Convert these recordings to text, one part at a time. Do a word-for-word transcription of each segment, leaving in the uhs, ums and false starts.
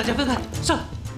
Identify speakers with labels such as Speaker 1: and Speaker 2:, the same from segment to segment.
Speaker 1: 大家分开上。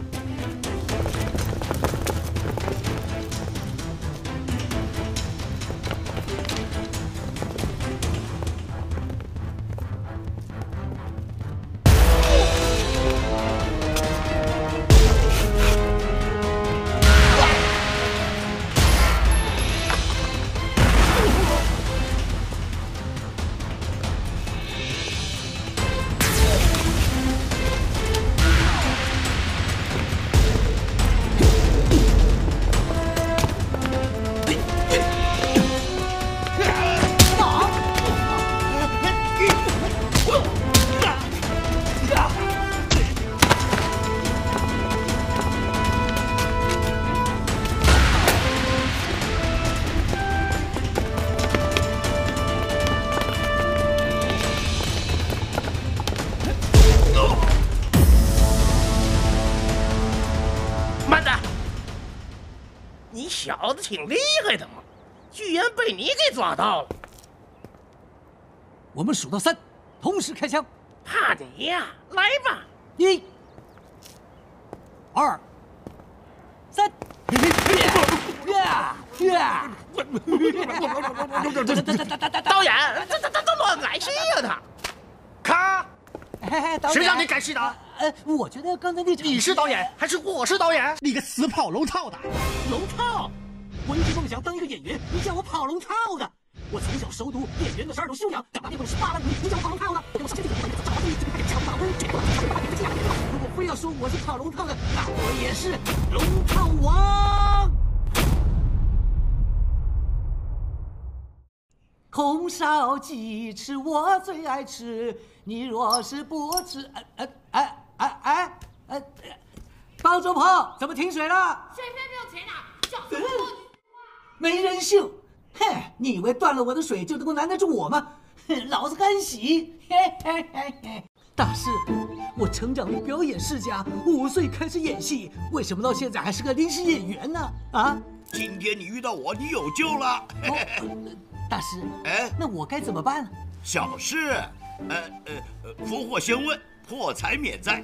Speaker 2: 小子挺厉害的嘛，居然被你给抓到了！
Speaker 1: 我们数到三，同时开枪。
Speaker 2: 怕你呀，来吧！
Speaker 1: 一、二、三！呀呀！
Speaker 2: 导演，这这这这乱来戏呀他！咔！谁让你改戏的？
Speaker 1: 呃，我觉得刚才那场
Speaker 2: 你是导演还是我是导演？
Speaker 3: 你个死跑龙套的！
Speaker 1: 龙套！我一直梦想当一个演员，你叫我跑龙套的？我从小熟读演员的十二种修养，长大练过十八般武艺，你叫我跑龙套的？给我上天！如果非要说我是跑龙套的，那我也是龙套王。红烧鸡翅我最爱吃，你若是不吃，哎哎哎哎哎哎，包租婆怎么停水了？
Speaker 4: 水费没有钱拿，小时候
Speaker 1: 没人性！哼，你以为断了我的水就能够难得住我吗？哼，老子干洗！嘿嘿嘿嘿。大师，我成长于表演世家，五岁开始演戏，为什么到现在还是个临时演员呢？啊！
Speaker 3: 今天你遇到我，你有救了。
Speaker 1: 哦、大师，
Speaker 3: 哎，
Speaker 1: 那我该怎么办呢？
Speaker 3: 小事，呃呃呃，福祸先问，破财免灾。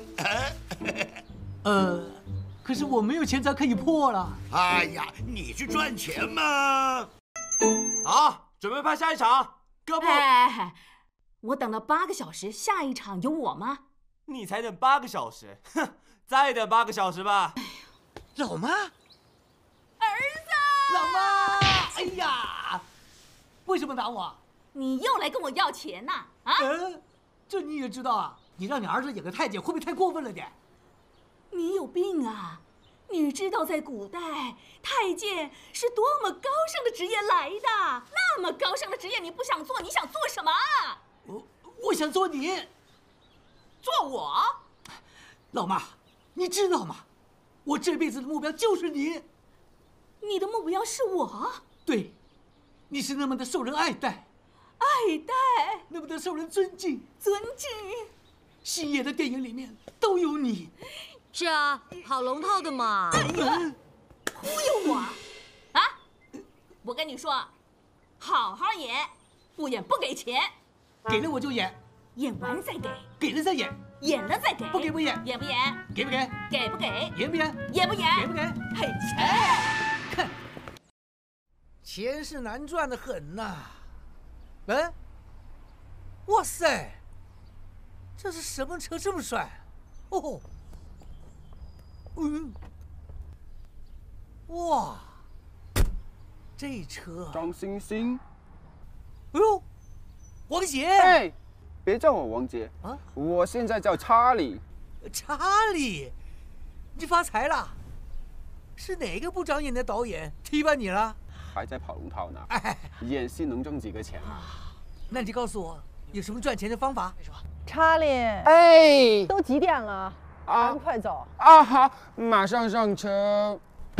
Speaker 1: 呃。 可是我没有钱财可以破了。
Speaker 3: 哎呀，你去赚钱嘛！
Speaker 5: 好，准备拍下一场，胳膊。
Speaker 4: 哎，我等了八个小时，下一场有我吗？
Speaker 5: 你才等八个小时，哼，再等八个小时吧。哎呀，
Speaker 2: 老妈，
Speaker 4: 儿子，
Speaker 1: 老妈，哎呀，为什么打我？
Speaker 4: 你又来跟我要钱呐？啊？
Speaker 1: 嗯，这你也知道啊？你让你儿子演个太监，会不会太过分了点？
Speaker 4: 你有病啊！你知道在古代，太监是多么高尚的职业来的？那么高尚的职业你不想做，你想做什么？
Speaker 1: 我我想做你，
Speaker 4: 做我。
Speaker 1: 老妈，你知道吗？我这辈子的目标就是你。
Speaker 4: 你的目标是我？
Speaker 1: 对，你是那么的受人爱戴，
Speaker 4: 爱戴，
Speaker 1: 那么的受人尊敬，
Speaker 4: 尊敬。
Speaker 1: 星爷的电影里面都有你。
Speaker 6: 是啊，跑龙套的嘛！
Speaker 4: 哎呀，忽悠我啊！我跟你说，好好演，不演不给钱。
Speaker 1: 给了我就演，
Speaker 4: 演完再给，
Speaker 1: 给了再演，
Speaker 4: 演了再给，
Speaker 1: 不给不演，
Speaker 4: 演不演？
Speaker 1: 给不给？
Speaker 4: 给不给？
Speaker 1: 演不演？
Speaker 4: 演不演？
Speaker 1: 给不给？
Speaker 4: 嘿，
Speaker 1: 哼，钱是难赚的很呐。嗯，哇塞，这是什么车这么帅？哦。 嗯，哇，这车，
Speaker 7: 张星星，
Speaker 1: 哎呦，王杰，
Speaker 7: 哎，别叫我王杰
Speaker 1: 啊，
Speaker 7: 我现在叫查理。
Speaker 1: 查理，你发财了？是哪个部长演的导演提拔你了？
Speaker 7: 还在跑龙套呢。
Speaker 1: 哎，
Speaker 7: 演戏能挣几个钱啊？
Speaker 1: 那你告诉我，有什么赚钱的方法？
Speaker 8: 查理，
Speaker 7: 哎，
Speaker 8: 都几点了？ 还不快走！
Speaker 7: 啊好，马上上车。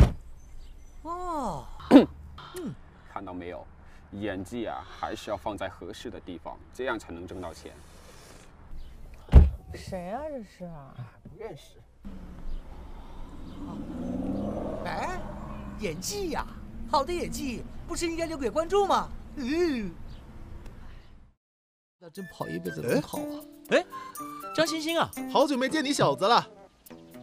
Speaker 1: 哦，
Speaker 7: 看到没有，演技啊，还是要放在合适的地方，这样才能挣到钱。
Speaker 8: 谁啊？这是啊？
Speaker 7: 不认识。
Speaker 1: 哎，演技呀，好的演技不是应该留给观众吗？嗯，
Speaker 9: 那真跑一辈子龙套啊！
Speaker 10: 哎，张星星啊，好久没见你小子了。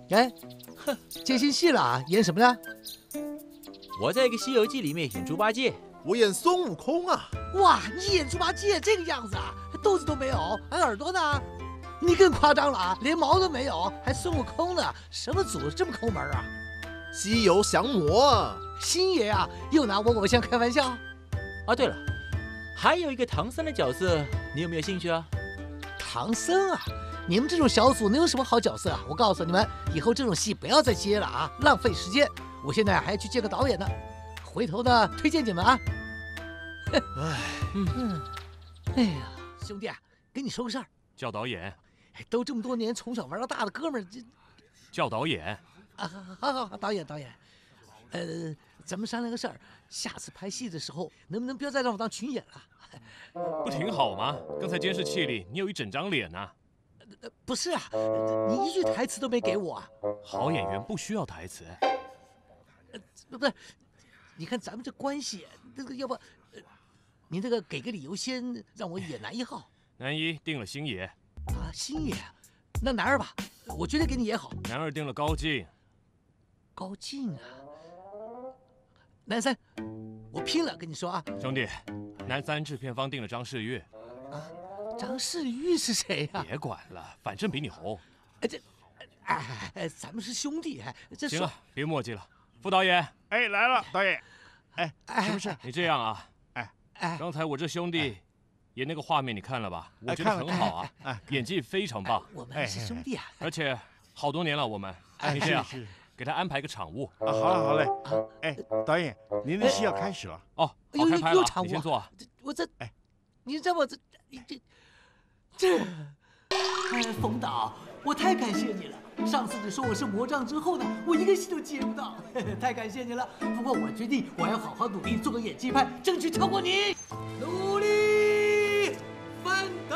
Speaker 1: 哎，哼，接新戏了啊？演什么呢？
Speaker 9: 我在一个《西游记》里面演猪八戒。
Speaker 10: 我演孙悟空啊！
Speaker 1: 哇，你演猪八戒这个样子啊，肚子都没有，还耳朵呢？你更夸张了啊，连毛都没有，还孙悟空呢？什么组这么抠门啊？
Speaker 10: 西游降魔，
Speaker 1: 星爷啊，又拿我偶像开玩笑。
Speaker 9: 啊，对了，还有一个唐僧的角色，你有没有兴趣啊？
Speaker 1: 唐僧啊，你们这种小组能有什么好角色啊？我告诉你们，以后这种戏不要再接了啊，浪费时间。我现在还要去见个导演呢，回头呢推荐你们啊。
Speaker 10: 唉，
Speaker 1: 嗯，哎呀，兄弟啊，跟你说个事儿。
Speaker 11: 叫导演。
Speaker 1: 都这么多年，从小玩到大的哥们儿，这
Speaker 11: 叫导演。
Speaker 1: 啊，好好好，导演导演，呃，咱们商量个事儿，下次拍戏的时候，能不能不要再让我当群演了？
Speaker 11: 不挺好吗？刚才监视器里你有一整张脸呐。
Speaker 1: 呃，不是啊，你一句台词都没给我啊。
Speaker 11: 好演员不需要台词。
Speaker 1: 呃，不是，你看咱们这关系，这个要不，呃，您这个给个理由先让我演男一号。
Speaker 11: 男一定了星爷。
Speaker 1: 啊，星爷，那男二吧，我绝对给你演好。
Speaker 11: 男二定了高进。
Speaker 1: 高进啊，男三，我拼了，跟你说啊，
Speaker 11: 兄弟，男三制片方定了张世玉。
Speaker 1: 啊，张世玉是谁呀？
Speaker 11: 别管了，反正比你红。
Speaker 1: 哎，这，哎哎，咱们是兄弟，哎，这
Speaker 11: 行了，别墨迹了。副导演，
Speaker 2: 哎，来了，导演。哎，什么事？
Speaker 11: 你这样啊？
Speaker 2: 哎
Speaker 11: 哎，刚才我这兄弟演那个画面，你看了吧？我觉得很好啊，
Speaker 2: 哎，
Speaker 11: 演技非常棒。
Speaker 1: 我们是兄弟啊，
Speaker 11: 而且好多年了，我们。
Speaker 2: 哎，
Speaker 11: 你这样。
Speaker 2: 是。
Speaker 11: 给他安排个场务
Speaker 2: 啊！好了好嘞，哎，导演，您的戏要开始了
Speaker 11: 哦，好开拍了，你先坐啊。
Speaker 1: 我这，
Speaker 2: 哎，
Speaker 1: 你这我这，你这这，哎，冯导，我太感谢你了。上次你说我是魔障之后呢，我一个戏都接不到，太感谢你了。不过我决定我要好好努力，做个演技派，争取超过你。努力奋斗，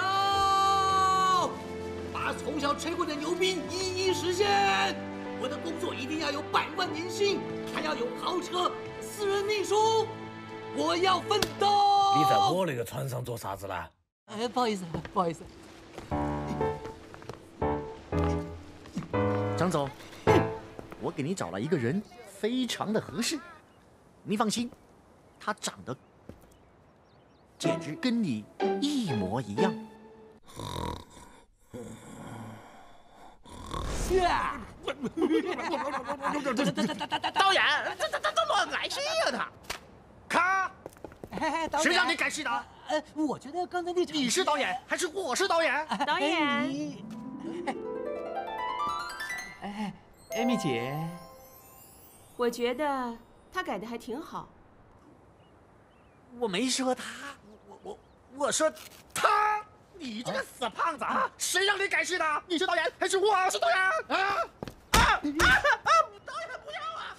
Speaker 1: 把从小吹过的牛逼一一实现。我的工作一定要有百万年薪，还要有豪车、私人秘书。我要奋斗。
Speaker 12: 你在我那个船上做啥子呢？
Speaker 1: 哎，不好意思，不好意思。
Speaker 12: 张总，我给你找了一个人，非常的合适。你放心，他长得简直跟你一模一样。
Speaker 1: 呀！
Speaker 2: 导演，这这这这么来气呀他！咔！谁让你改戏的？
Speaker 1: 呃，我觉得刚才那场
Speaker 2: 你是导演还是我是导演？
Speaker 4: 导演。
Speaker 1: 你，哎，艾米姐，
Speaker 4: 我觉得他改的还挺好。
Speaker 12: 我没说他，我我我说
Speaker 2: 他。你这个死胖子啊！谁让你改戏的？你是导演还是我是导演？啊啊啊！导演不要啊！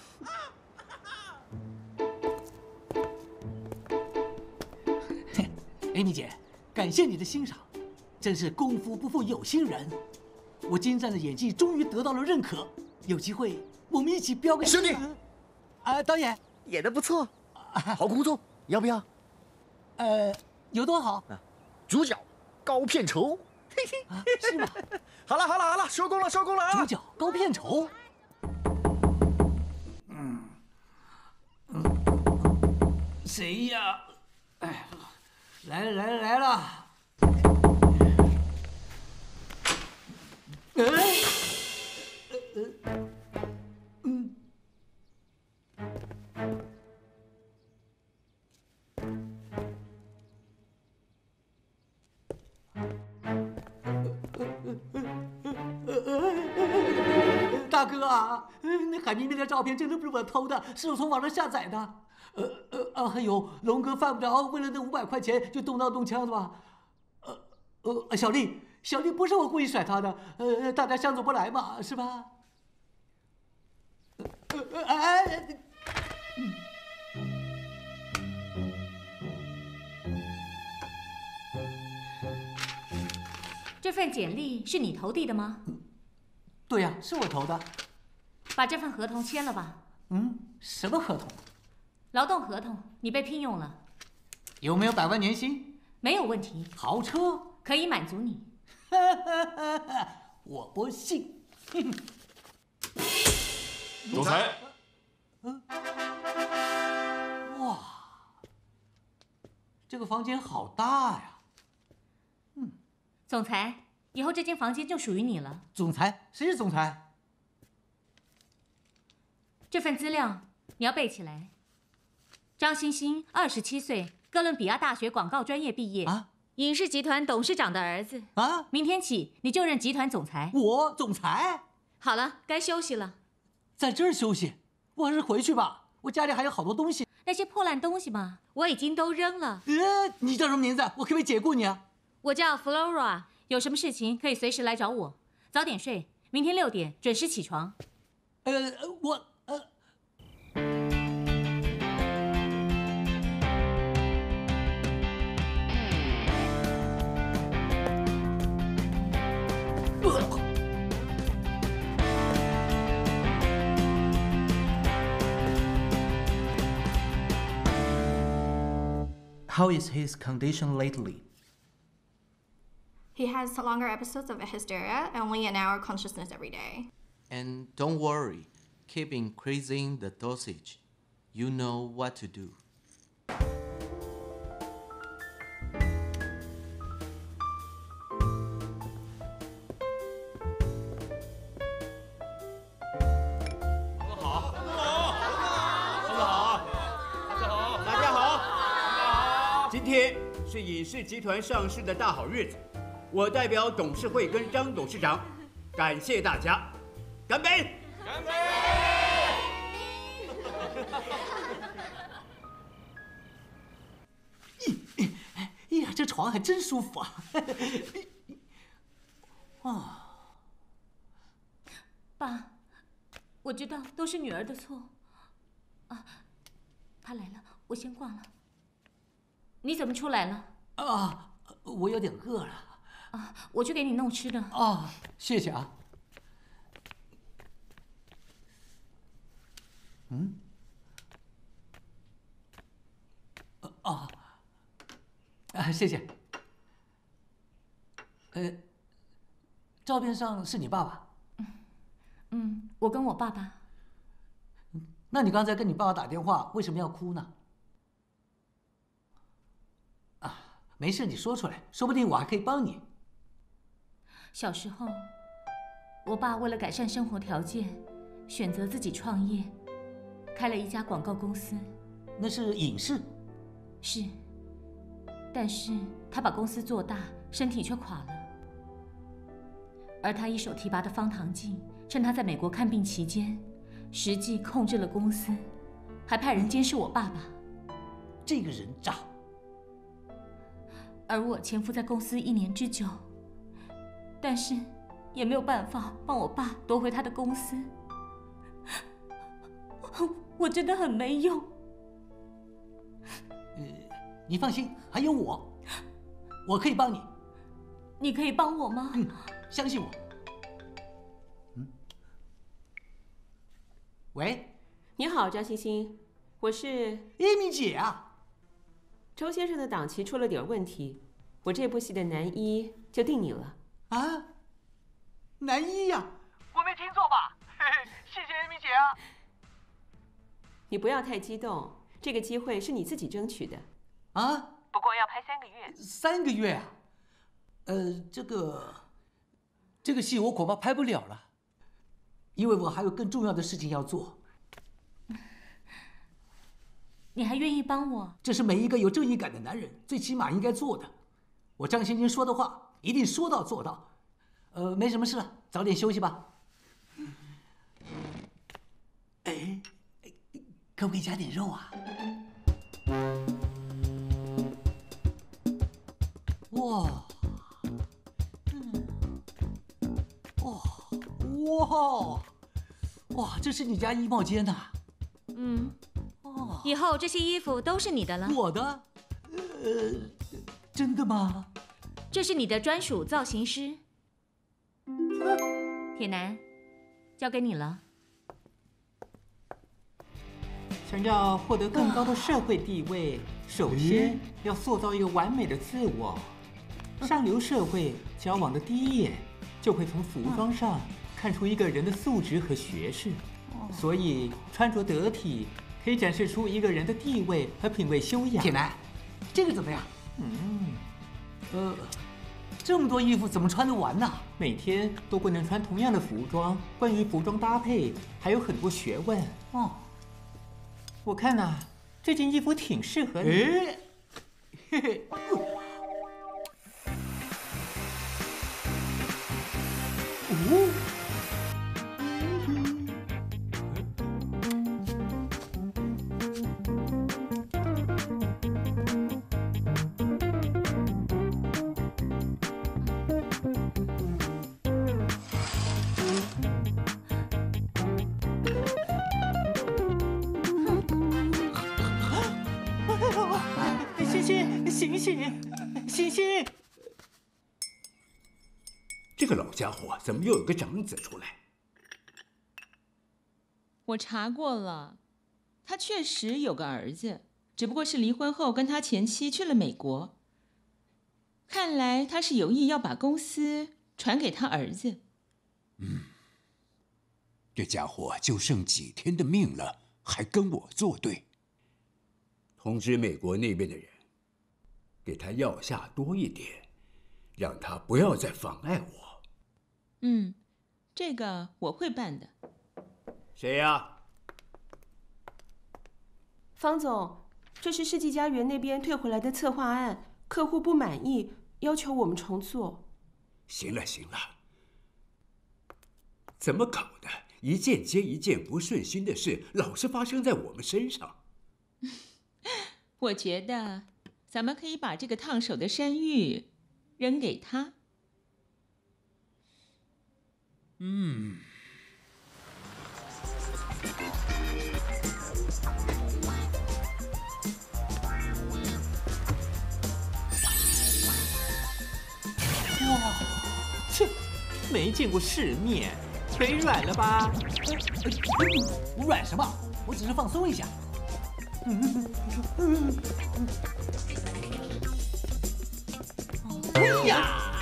Speaker 1: 啊！艾米姐，感谢你的欣赏，真是功夫不负有心人。我精湛的演技终于得到了认可，有机会我们一起飙个
Speaker 12: 兄弟。
Speaker 1: 啊，导演
Speaker 12: 演得不错，好工作，要不要？
Speaker 1: 呃，有多好？
Speaker 12: 主角。高片酬，
Speaker 1: 嘿嘿，啊、是吗？
Speaker 12: 好了好了好了，收工了收工了啊！
Speaker 1: 主角高片酬，嗯嗯，谁呀？哎，来了来了来了！哎，呃呃，嗯。大哥啊，那海明明的照片真的不是我偷的，是我从网上下载的。呃呃啊，还有龙哥犯不着为了那五百块钱就动刀动枪的吧？呃呃，小丽，小丽不是我故意甩她的，呃，大家相处不来嘛，是吧？呃呃哎。嗯
Speaker 13: 这份简历是你投递的吗？
Speaker 1: 对呀，是我投的。
Speaker 13: 把这份合同签了吧。
Speaker 1: 嗯，什么合同？
Speaker 13: 劳动合同，你被聘用了。
Speaker 1: 有没有百万年薪？
Speaker 13: 没有问题。
Speaker 1: 豪车？
Speaker 13: 可以满足你。
Speaker 1: 我不信。
Speaker 11: 总裁。
Speaker 1: 嗯。哇，这个房间好大呀。
Speaker 13: 嗯。总裁，以后这间房间就属于你了。
Speaker 1: 总裁？谁是总裁？
Speaker 13: 这份资料你要背起来。张欣欣，二十七岁，哥伦比亚大学广告专业毕业。啊。 影视集团董事长的儿子啊！明天起你就任集团总裁。
Speaker 1: 我总裁？
Speaker 13: 好了，该休息了。
Speaker 1: 在这儿休息？我还是回去吧，我家里还有好多东西。
Speaker 13: 那些破烂东西嘛，我已经都扔了。
Speaker 1: 呃，你叫什么名字？我可不可以解雇你啊？
Speaker 13: 我叫 Flora， 有什么事情可以随时来找我。早点睡，明天六点准时起床。
Speaker 1: 呃，我呃。
Speaker 14: How is his condition lately?
Speaker 15: He has longer episodes of hysteria and only an hour consciousness every day.
Speaker 14: And don't worry, keep increasing the dosage. You know what to do.
Speaker 3: Hello. 大家好，今天是影视集团上市的大好日子，我代表董事会跟张董事长感谢大家，干杯！干杯！
Speaker 1: 哎呀，这床还真舒服啊！啊，
Speaker 13: 爸，我知道都是女儿的错。啊，她来了，我先挂了。 你怎么出来了？
Speaker 1: 啊，我有点饿了。
Speaker 13: 啊，我去给你弄吃的。
Speaker 1: 啊，谢谢啊。嗯。啊。啊，谢谢。呃，照片上是你爸爸？
Speaker 13: 嗯，嗯，我跟我爸爸。
Speaker 1: 那你刚才跟你爸爸打电话，为什么要哭呢？ 没事，你说出来，说不定我还可以帮你。
Speaker 13: 小时候，我爸为了改善生活条件，选择自己创业，开了一家广告公司。
Speaker 1: 那是影视？
Speaker 13: 是。但是他把公司做大，身体却垮了。而他一手提拔的方唐镜，趁他在美国看病期间，实际控制了公司，还派人监视我爸爸。
Speaker 1: 这个人渣。
Speaker 13: 而我潜伏在公司一年之久，但是也没有办法帮我爸夺回他的公司，我真的很没用。
Speaker 1: 呃，你放心，还有我，我可以帮你。
Speaker 13: 你可以帮我吗？
Speaker 1: 嗯，相信我。嗯。喂，
Speaker 16: 你好，张欣欣，我是
Speaker 1: 艾米姐啊。
Speaker 16: 周先生的档期出了点问题，我这部戏的男一就定你了。
Speaker 1: 啊，男一呀、啊？
Speaker 17: 我没听错吧？嘿嘿，谢谢艾米姐啊！
Speaker 16: 你不要太激动，这个机会是你自己争取的。
Speaker 1: 啊？
Speaker 17: 不过要拍三个月。
Speaker 1: 三个月啊？呃，这个，这个戏我恐怕拍不了了，因为我还有更重要的事情要做。
Speaker 13: 你还愿意帮我？
Speaker 1: 这是每一个有正义感的男人最起码应该做的。我张欣欣说的话一定说到做到。呃，没什么事了，早点休息吧。哎，可不可以加点肉啊？哇，嗯，哇哇哇，这是你家衣帽间呐？
Speaker 13: 嗯。 以后这些衣服都是你的了。
Speaker 1: 我的？呃，真的吗？
Speaker 13: 这是你的专属造型师。铁男，交给你了。
Speaker 18: 想要获得更高的社会地位，首先要塑造一个完美的自我。上流社会交往的第一眼，就会从服装上看出一个人的素质和学识。 所以穿着得体，可以展示出一个人的地位和品味修养。
Speaker 1: 铁男，这个怎么样？
Speaker 18: 嗯，
Speaker 1: 呃，这么多衣服怎么穿得完呢？
Speaker 18: 每天都不能穿同样的服装，关于服装搭配还有很多学问。
Speaker 1: 哦，
Speaker 18: 我看呐、啊，这件衣服挺适合你。
Speaker 1: 哎，嘿嘿。哦。
Speaker 18: 醒醒，醒醒！
Speaker 3: 这个老家伙怎么又有个长子出来？
Speaker 19: 我查过了，他确实有个儿子，只不过是离婚后跟他前妻去了美国。看来他是有意要把公司传给他儿子。
Speaker 3: 嗯，这家伙就剩几天的命了，还跟我作对。通知美国那边的人，给他药下多一点，让他不要再妨碍我。
Speaker 19: 嗯，这个我会办的。
Speaker 3: 谁呀？
Speaker 16: 方总，这是世纪佳缘那边退回来的策划案，客户不满意，要求我们重做。
Speaker 3: 行了行了，怎么搞的？一件接一件不顺心的事，老是发生在我们身上。
Speaker 19: 我觉得咱们可以把这个烫手的山芋扔给他。
Speaker 3: 嗯。
Speaker 18: 哇，这没见过世面，腿软了吧？
Speaker 1: 软什么？我只是放松一下。哎呀！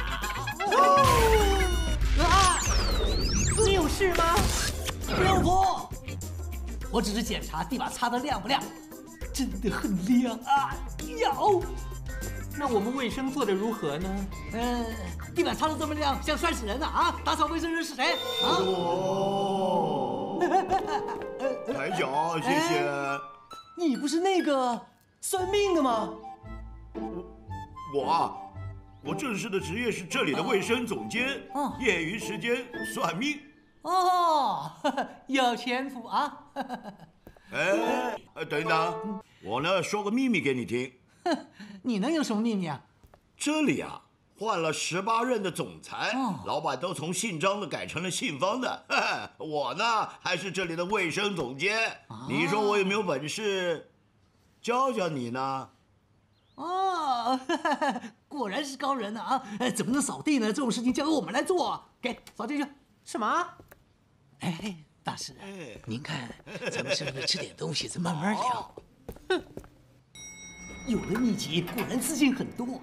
Speaker 1: 啊！
Speaker 18: 你有事吗？
Speaker 1: 不用扶，我只是检查地板擦得亮不亮，真的很亮啊！咬。
Speaker 18: 那我们卫生做得如何呢？
Speaker 1: 呃，地板擦得这么亮，像摔死人了啊！打扫卫生人是谁？啊！
Speaker 2: 哦，抬脚，谢谢。
Speaker 1: 哎，你不是那个算命的吗？
Speaker 2: 我啊，我正式的职业是这里的卫生总监，
Speaker 1: 哦，
Speaker 2: 业余时间算命。
Speaker 1: 哦，有前途啊！
Speaker 2: 哎，等等，我呢说个秘密给你听。
Speaker 1: 你能有什么秘密啊？
Speaker 2: 这里啊换了十八任的总裁，哦，老板都从姓张的改成了姓方的。我呢还是这里的卫生总监，啊，你说我有没有本事教教你呢？
Speaker 1: 哦，果然是高人啊！怎么能扫地呢？这种事情交给我们来做。给扫进去。
Speaker 18: 什么？
Speaker 1: 哎，大师，哎，您看，咱们是不是吃点东西，再慢慢聊？哼。有了秘籍，果然自信很多。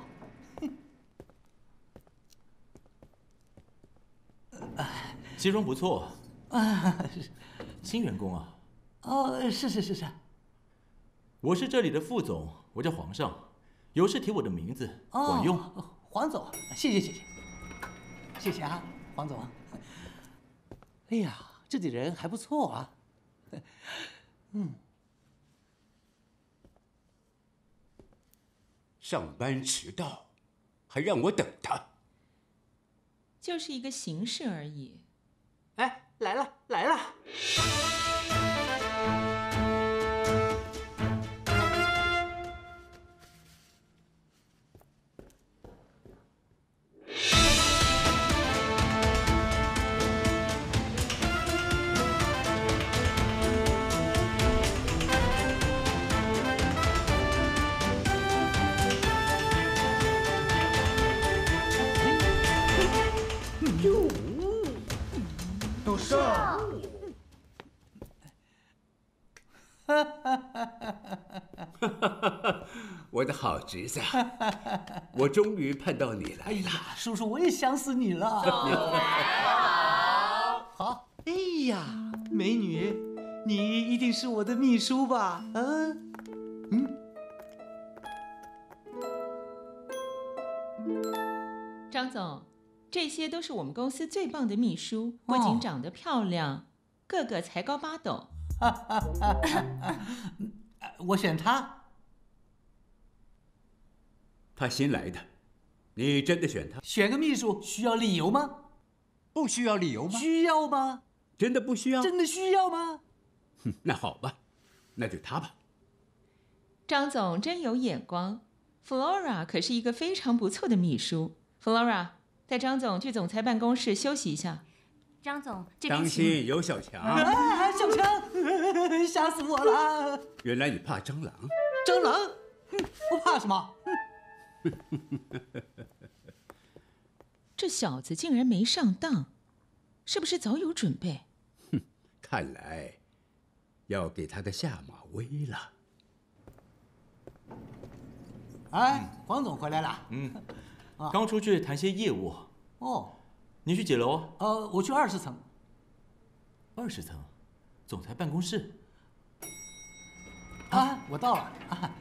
Speaker 9: 西装不错
Speaker 1: 啊，
Speaker 9: 新员工啊。
Speaker 1: 哦，是是是是。
Speaker 9: 我是这里的副总，我叫皇上，有事提我的名字，
Speaker 1: 哦，
Speaker 9: 管用。
Speaker 1: 黄总，谢谢谢谢，谢谢啊，黄总。哎呀，这里人还不错啊。嗯。
Speaker 3: 上班迟到，还让我等他，
Speaker 19: 就是一个形式而已。
Speaker 18: 哎，来了来了！
Speaker 3: 我的好侄子，我终于盼到你了。
Speaker 1: 哎呀，叔叔，我也想死你了。
Speaker 12: 好，哎呀，
Speaker 1: 美女，你一定是我的秘书吧？嗯嗯。
Speaker 19: 张总，这些都是我们公司最棒的秘书，不仅长得漂亮，哦、个个才高八斗。
Speaker 1: 我选他。
Speaker 3: 他新来的，你真的选他？
Speaker 1: 选个秘书需要理由吗？
Speaker 3: 不需要理由吗？
Speaker 1: 需要吗？
Speaker 3: 真的不需要？
Speaker 1: 真的需要吗？
Speaker 3: 哼，那好吧，那就他吧。
Speaker 19: 张总真有眼光 ，Flora 可是一个非常不错的秘书。Flora， 带张总去总裁办公室休息一下。
Speaker 13: 张总，这边
Speaker 3: 当心有小强！
Speaker 1: 啊，小强，吓死我了！
Speaker 3: 原来你怕蟑螂？
Speaker 1: 蟑螂？我怕什么？
Speaker 19: 这小子竟然没上当，是不是早有准备？
Speaker 3: 哼，看来要给他的下马威了。
Speaker 1: 哎，黄总回来了。
Speaker 20: 嗯，刚出去谈些业务。
Speaker 1: 哦，
Speaker 20: 你去几楼？
Speaker 1: 呃，我去二十层。
Speaker 20: 二十层，总裁办公室。
Speaker 1: 啊，我到了。啊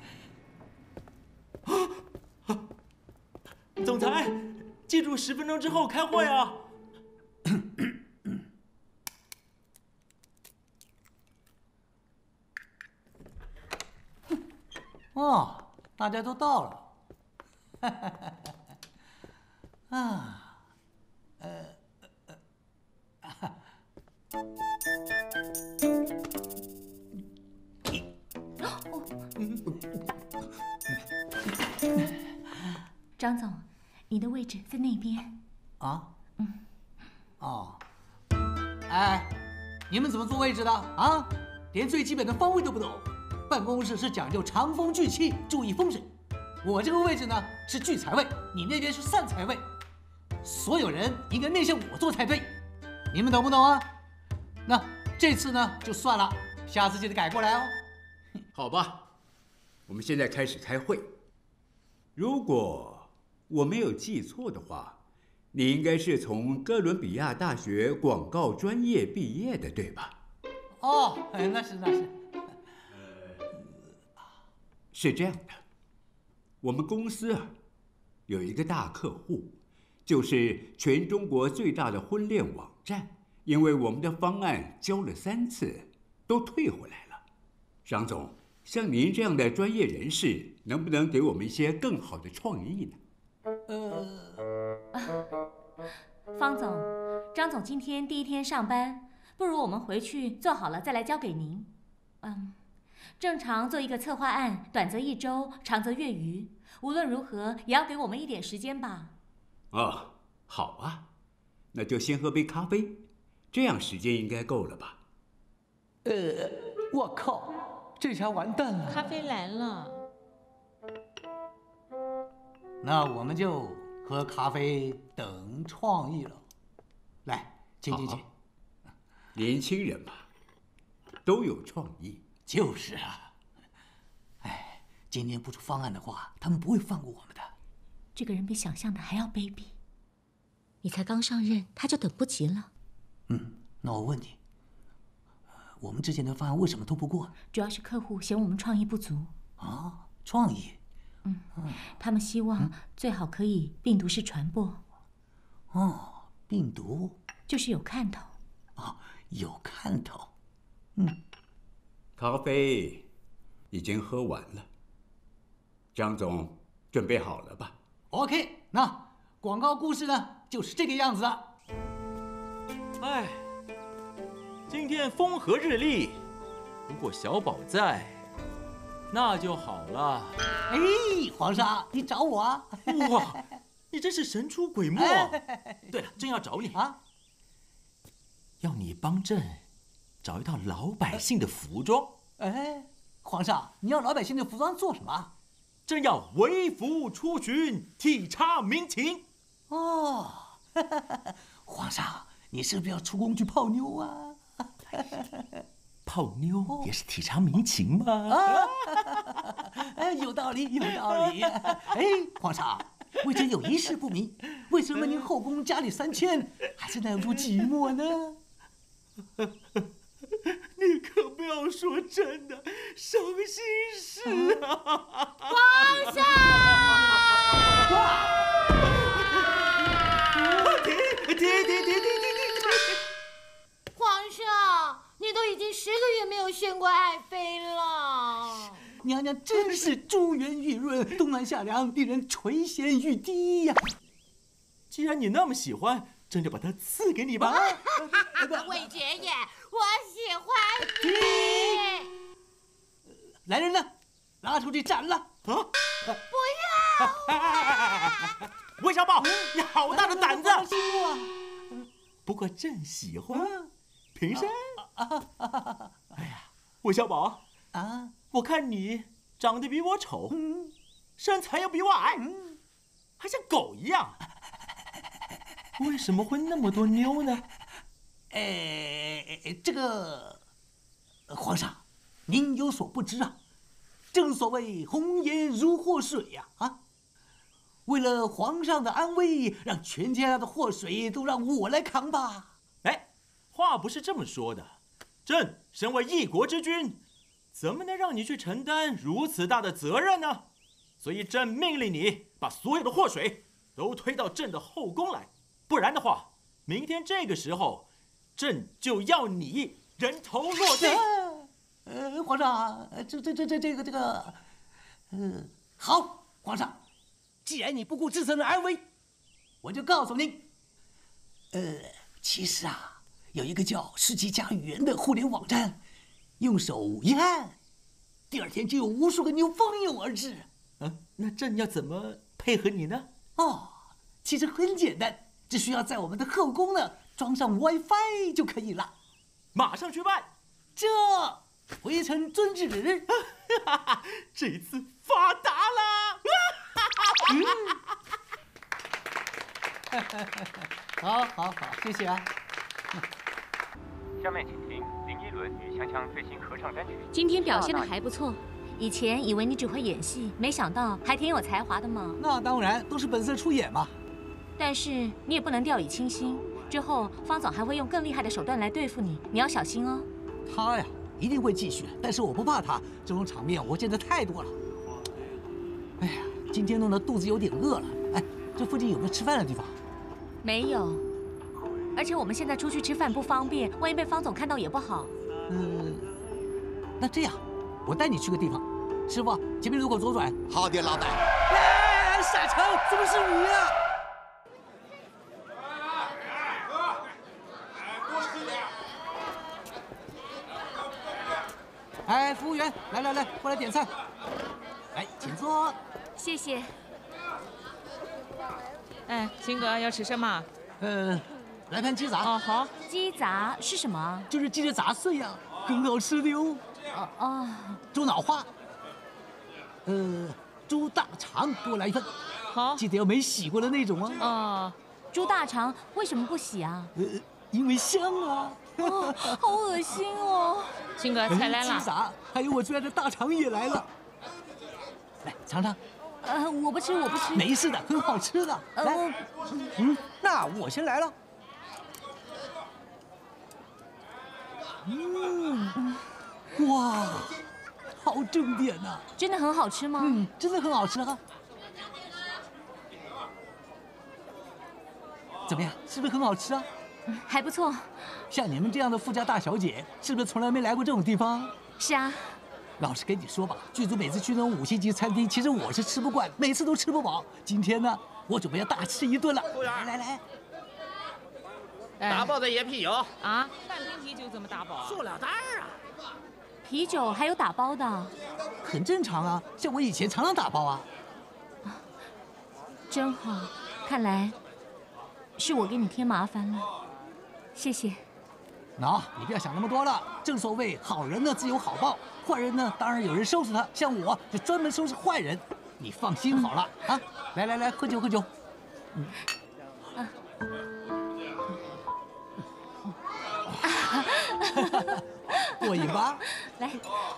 Speaker 20: 总裁，记住十分钟之后开会啊！
Speaker 1: 哦，大家都到了。啊，呃，呃，
Speaker 13: 张总，你的位置在那边。
Speaker 1: 啊？
Speaker 13: 嗯。
Speaker 1: 哦。哎，你们怎么坐位置的啊？连最基本的方位都不懂。办公室是讲究长风聚气，注意风水。我这个位置呢是聚财位，你那边是散财位。所有人应该面向我坐才对。你们懂不懂啊？那这次呢就算了，下次记得改过来哦。
Speaker 3: 好吧，我们现在开始开会。如果我没有记错的话，你应该是从哥伦比亚大学广告专业毕业的，对吧？
Speaker 1: 哦，哎，那是那是。
Speaker 3: 是这样的，我们公司啊有一个大客户，就是全中国最大的婚恋网站，因为我们的方案交了三次，都退回来了。张总，像您这样的专业人士，能不能给我们一些更好的创意呢？
Speaker 13: 呃，方总，张总今天第一天上班，不如我们回去做好了再来交给您。嗯，正常做一个策划案，短则一周，长则月余，无论如何也要给我们一点时间吧。
Speaker 3: 哦，好啊，那就先喝杯咖啡，这样时间应该够了吧？
Speaker 1: 呃，我靠，这下完蛋了。
Speaker 19: 咖啡来了。
Speaker 1: 那我们就喝咖啡等创意了。来，请进去。
Speaker 3: 年轻人嘛，都有创意。
Speaker 1: 就是啊。哎，今天不出方案的话，他们不会放过我们的。
Speaker 13: 这个人比想象的还要卑鄙。
Speaker 6: 你才刚上任，他就等不及了。
Speaker 1: 嗯，那我问你，我们之前的方案为什么都不过？
Speaker 13: 主要是客户嫌我们创意不足。
Speaker 1: 啊，创意？
Speaker 13: 嗯，他们希望最好可以病毒式传播。
Speaker 1: 哦，病毒
Speaker 13: 就是有看头。
Speaker 1: 哦，有看头。嗯，
Speaker 3: 咖啡已经喝完了，张总准备好了吧
Speaker 1: ？OK， 那广告故事呢就是这个样子的。
Speaker 20: 哎，今天风和日丽，如果小宝在，那就好了。
Speaker 1: 哎，皇上，你找我啊？
Speaker 20: 哇，你真是神出鬼没！对了，正要找你
Speaker 1: 啊，
Speaker 20: 要你帮朕找一套老百姓的服装。
Speaker 1: 哎，皇上，你要老百姓的服装做什么？
Speaker 20: 朕要微服出巡，体察民情。
Speaker 1: 哦，皇上，你是不是要出宫去泡妞啊？
Speaker 20: 泡妞也是体察民情嘛。
Speaker 1: 啊，哎，有道理，有道理。哎，皇上，微臣有一事不明，为什么您后宫佳丽三千，还是耐不住寂寞呢？
Speaker 20: 你可不要说真的，伤心事啊！
Speaker 21: 皇上！
Speaker 20: 停停停停停停！
Speaker 21: 皇上，你都已经十个月没有见过爱妃了。
Speaker 1: 娘娘真是珠圆玉润，冬暖夏凉，令人垂涎欲滴呀！
Speaker 20: 既然你那么喜欢，真就把它赐给你吧。
Speaker 21: 魏爵爷，我喜欢你。
Speaker 1: 来人呢，拉出去斩了！啊！
Speaker 21: 不
Speaker 20: 要！韦小宝，你好大的胆子！不过朕喜欢。平身。哎呀，韦小宝啊，我看你长得比我丑，身材又比我矮，还像狗一样。为什么会那么多妞呢？
Speaker 1: 哎，这个，皇上，您有所不知啊，正所谓红颜如祸水呀！啊，为了皇上的安危，让全天下的祸水都让我来扛吧。
Speaker 20: 哎，话不是这么说的，朕身为一国之君，怎么能让你去承担如此大的责任呢？所以朕命令你把所有的祸水都推到朕的后宫来。不然的话，明天这个时候，朕就要你人头落地。
Speaker 1: 呃，皇上，这这这这这个这个，嗯，好，皇上，既然你不顾自身的安危，我就告诉您，呃，其实啊，有一个叫世纪佳缘的互联网站，用手一按，第二天就有无数个妞蜂拥而至。
Speaker 20: 嗯，那朕要怎么配合你呢？
Speaker 1: 哦，其实很简单。只需要在我们的后宫呢装上 WiFi 就可以了，
Speaker 20: 马上去办。
Speaker 1: 这回臣遵旨。
Speaker 20: 这一次发达了！
Speaker 1: 好，好，好，谢谢啊。
Speaker 17: 下面请听林依轮与锵锵最新合唱单曲。
Speaker 13: 今天表现的还不错，以前以为你只会演戏，没想到还挺有才华的嘛。
Speaker 1: 那当然，都是本色出演嘛。
Speaker 13: 但是你也不能掉以轻心，之后方总还会用更厉害的手段来对付你，你要小心哦。
Speaker 1: 他呀，一定会继续，但是我不怕他，这种场面我见得太多了。哎呀，今天弄得肚子有点饿了。哎，这附近有没有吃饭的地方？
Speaker 13: 没有，而且我们现在出去吃饭不方便，万一被方总看到也不好。
Speaker 1: 嗯，那这样，我带你去个地方。师傅，前面路口左转。
Speaker 10: 好的，老板。
Speaker 1: 哎，傻成，怎么是你呀？哎，服务员，来来来，过来点菜。来，请坐。
Speaker 13: 谢谢。
Speaker 19: 哎，秦哥要吃什么？
Speaker 1: 呃，来盘鸡杂。
Speaker 19: 哦，好。
Speaker 13: 鸡杂是什么？
Speaker 1: 就是鸡的杂碎呀，很好吃的哟。
Speaker 13: 哦哦。
Speaker 1: 猪脑花。呃，猪大肠给我来一份。
Speaker 19: 好。
Speaker 1: 记得要没洗过的那种啊。
Speaker 13: 哦，猪大肠为什么不洗啊？
Speaker 1: 呃，因为香啊。
Speaker 13: 哦，好恶心哦！
Speaker 19: 秦哥，菜来了。
Speaker 1: 鸡杂，还有我最爱的大肠也来了。来尝尝。
Speaker 13: 呃，我不吃，我不吃。
Speaker 1: 没事的，很好吃的。来，嗯，那我先来了。嗯，哇，好正点呐！
Speaker 13: 真的很好吃吗？
Speaker 1: 嗯，真的很好吃啊。怎么样？是不是很好吃啊？
Speaker 13: 还不错。
Speaker 1: 像你们这样的富家大小姐，是不是从来没来过这种地方？
Speaker 13: 是啊。
Speaker 1: 老实跟你说吧，剧组每次去那种五星级餐厅，其实我是吃不惯，每次都吃不饱。今天呢，我准备要大吃一顿了。来来来，
Speaker 22: 大包的野啤酒
Speaker 19: 啊，半瓶啤酒怎么打包？
Speaker 22: 塑料袋啊。
Speaker 13: 啤酒还有打包的？
Speaker 1: 很正常啊，像我以前常常打包啊。
Speaker 13: 真好，看来是我给你添麻烦了。谢谢。
Speaker 1: 喏，你不要想那么多了。正所谓好人呢自有好报，坏人呢当然有人收拾他。像我就专门收拾坏人。你放心好了啊！来来来，喝酒喝酒。嗯。啊。过瘾吧？
Speaker 13: 来。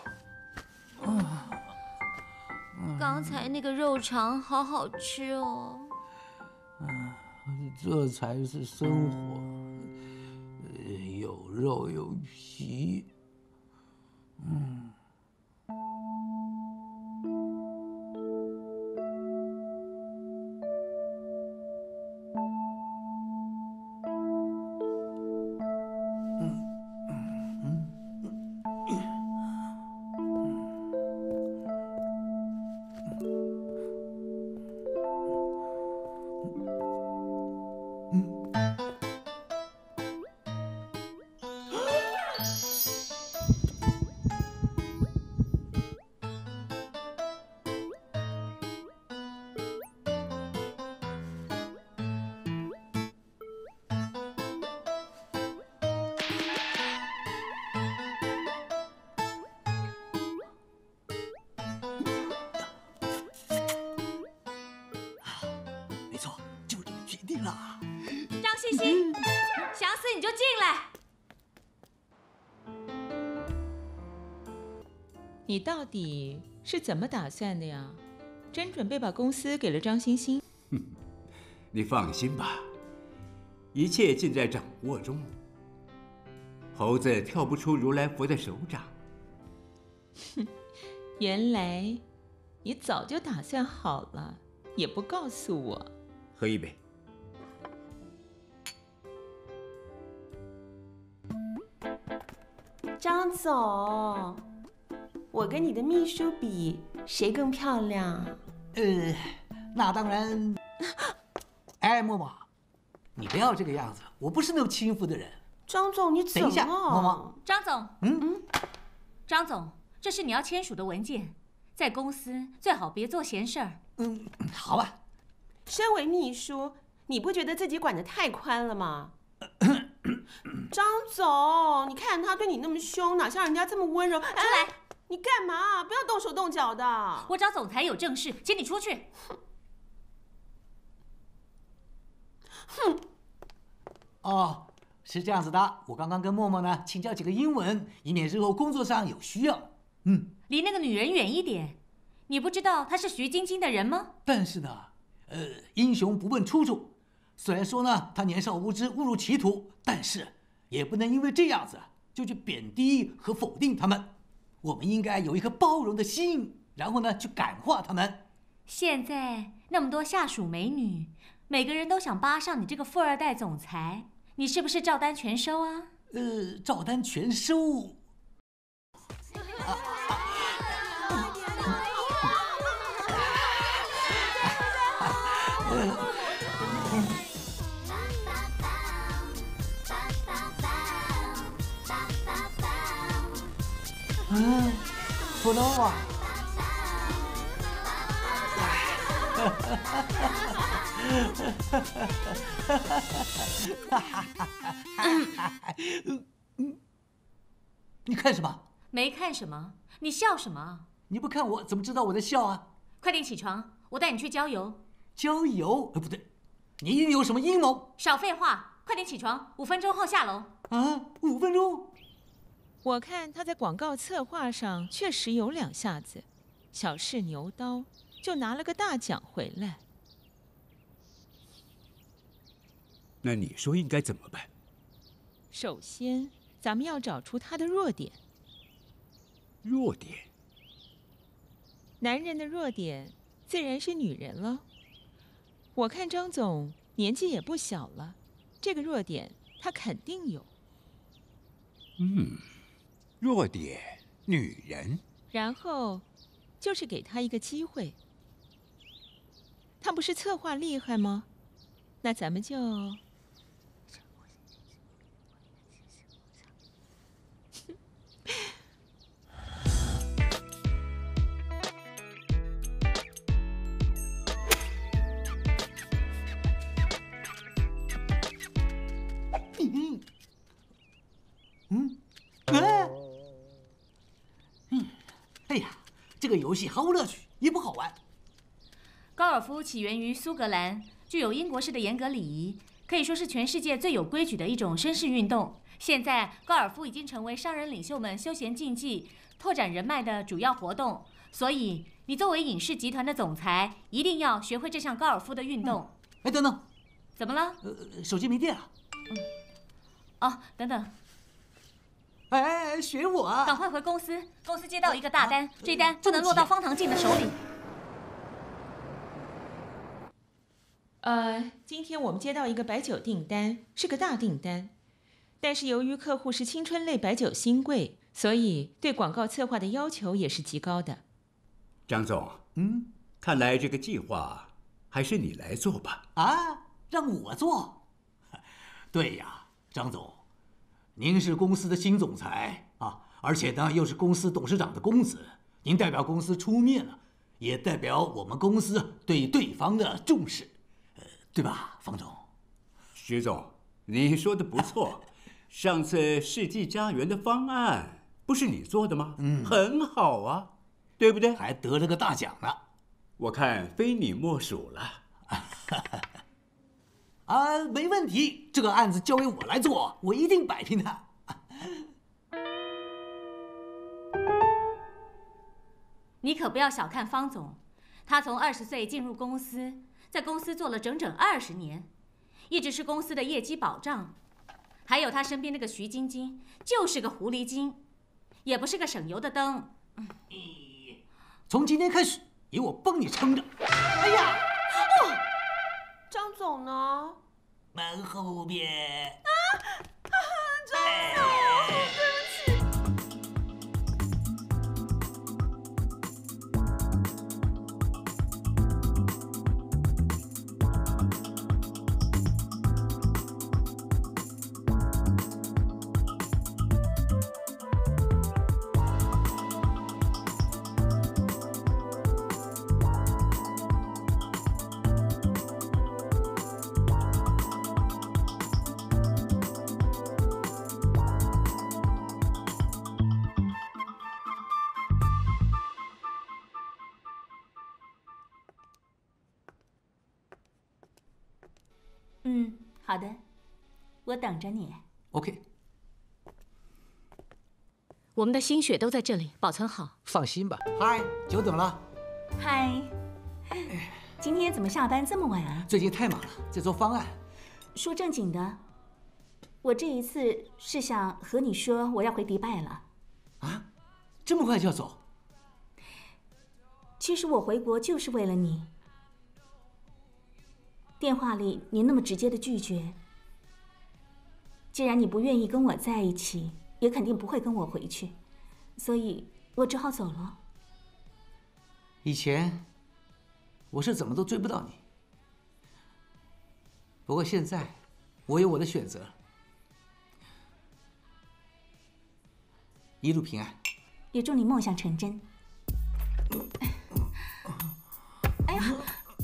Speaker 13: 刚才那个肉肠好好吃哦。
Speaker 1: 嗯，这才是生活。有肉有皮。嗯。
Speaker 13: 张欣欣，想死你就进来。
Speaker 19: 你到底是怎么打算的呀？真准备把公司给了张欣欣？
Speaker 3: 你放心吧，一切尽在掌握中。猴子跳不出如来佛的手掌。
Speaker 19: 哼，原来你早就打算好了，也不告诉我。
Speaker 3: 喝一杯。
Speaker 16: 张总，我跟你的秘书比，谁更漂亮？
Speaker 1: 呃，那当然。哎，默默，你不要这个样子，我不是那么轻浮的人。
Speaker 16: 张总，你怎么？
Speaker 1: 等一下，默默。
Speaker 13: 张总，
Speaker 1: 嗯嗯，
Speaker 13: 张总，这是你要签署的文件，在公司最好别做闲事儿。
Speaker 1: 嗯，好吧。
Speaker 16: 身为秘书，你不觉得自己管得太宽了吗？张总，你看他对你那么凶，哪像人家这么温柔？出
Speaker 13: 来！
Speaker 16: 哎，你干嘛？不要动手动脚的。
Speaker 13: 我找总裁有正事，请你出去。
Speaker 16: 哼。
Speaker 1: 哦，是这样子的，我刚刚跟默默呢请教几个英文，以免日后工作上有需要。嗯，
Speaker 13: 离那个女人远一点。你不知道她是徐晶晶的人吗？
Speaker 1: 但是呢，呃，英雄不问出处。虽然说呢，他年少无知，误入歧途，但是也不能因为这样子就去贬低和否定他们。我们应该有一颗包容的心，然后呢，去感化他们。
Speaker 13: 现在那么多下属美女，每个人都想扒上你这个富二代总裁，你是不是照单全收啊？
Speaker 1: 呃，照单全收。啊嗯，弗洛瓦。你看什么？
Speaker 13: 没看什么，你笑什么？
Speaker 1: 你不看我怎么知道我在笑啊？
Speaker 13: 快点起床，我带你去郊游。
Speaker 1: 郊游？呃，不对，你一定有什么阴谋。
Speaker 13: 少废话，快点起床，五分钟后下楼。
Speaker 1: 啊，五分钟？
Speaker 19: 我看他在广告策划上确实有两下子，小试牛刀就拿了个大奖回来。
Speaker 3: 那你说应该怎么办？
Speaker 19: 首先，咱们要找出他的弱点。
Speaker 3: 弱点？
Speaker 19: 男人的弱点自然是女人了。我看张总年纪也不小了，这个弱点他肯定有。
Speaker 3: 嗯。弱点，女人。
Speaker 19: 然后，就是给他一个机会。他不是策划厉害吗？那咱们就……
Speaker 1: 嗯嗯，哎。哎呀，这个游戏毫无乐趣，也不好玩。
Speaker 13: 高尔夫起源于苏格兰，具有英国式的严格礼仪，可以说是全世界最有规矩的一种绅士运动。现在，高尔夫已经成为商人领袖们休闲竞技、拓展人脉的主要活动。所以，你作为影视集团的总裁，一定要学会这项高尔夫的运动。
Speaker 1: 嗯、哎，等等，
Speaker 13: 怎么了？
Speaker 1: 呃，手机没电了。
Speaker 13: 嗯。哦，等等。
Speaker 1: 哎，学我啊！
Speaker 13: 赶快回公司，公司接到一个大单，这单不能落到方唐镜的手里。
Speaker 19: 呃，今天我们接到一个白酒订单，是个大订单，但是由于客户是青春类白酒新贵，所以对广告策划的要求也是极高的。
Speaker 3: 张总，嗯，看来这个计划还是你来做吧。
Speaker 1: 啊，让我做？对呀，张总，您是公司的新总裁啊，而且呢又是公司董事长的公子，您代表公司出面了，也代表我们公司对对方的重视，呃，对吧，方总？
Speaker 3: 徐总，你说的不错。上次世纪家园的方案不是你做的吗？嗯，很好啊，对不对？
Speaker 1: 还得了个大奖呢。
Speaker 3: 我看非你莫属了。
Speaker 1: 啊，没问题，这个案子交给我来做，我一定摆平它。
Speaker 13: 你可不要小看方总，他从二十岁进入公司，在公司做了整整二十年，一直是公司的业绩保障。还有他身边那个徐晶晶，就是个狐狸精，也不是个省油的灯。
Speaker 1: 从今天开始，由我帮你撑着。哎呀，
Speaker 16: 哦，张总呢？
Speaker 1: 门后边。
Speaker 16: 啊啊，张总，对不起。
Speaker 13: 嗯，好的，我等着你。
Speaker 1: OK。
Speaker 6: 我们的心血都在这里，保存好。
Speaker 1: 放心吧。嗨，久等了。
Speaker 4: 嗨，今天怎么下班这么晚啊？
Speaker 1: 最近太忙了，在做方案。
Speaker 4: 说正经的，我这一次是想和你说我要回迪拜了。
Speaker 1: 啊，这么快就要走？
Speaker 4: 其实我回国就是为了你。电话里你那么直接的拒绝，既然你不愿意跟我在一起，也肯定不会跟我回去，所以我只好走了。
Speaker 1: 以前我是怎么都追不到你，不过现在我有我的选择。一路平安，
Speaker 4: 也祝你梦想成真。哎呀！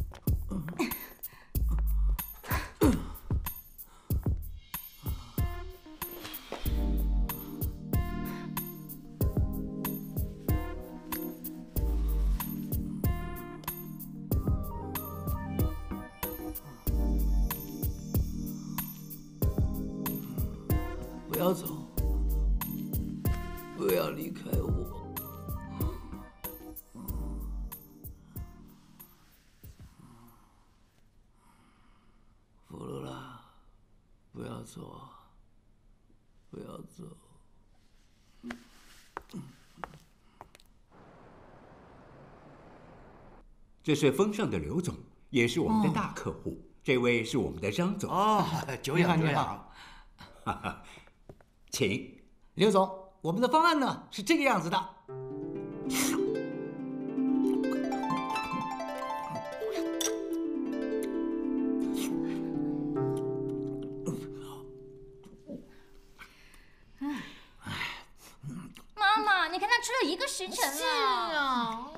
Speaker 1: 不要走，不要离开我。弗罗拉，不要走，不要走。
Speaker 3: 这是风尚的刘总，也是我们的大客户。哦、这位是我们的张总。
Speaker 1: 哦，久仰久仰。
Speaker 3: 哈哈。请，
Speaker 1: 刘总，我们的方案呢是这个样子的。
Speaker 13: 妈妈，你看他吃了一个时辰了。是啊。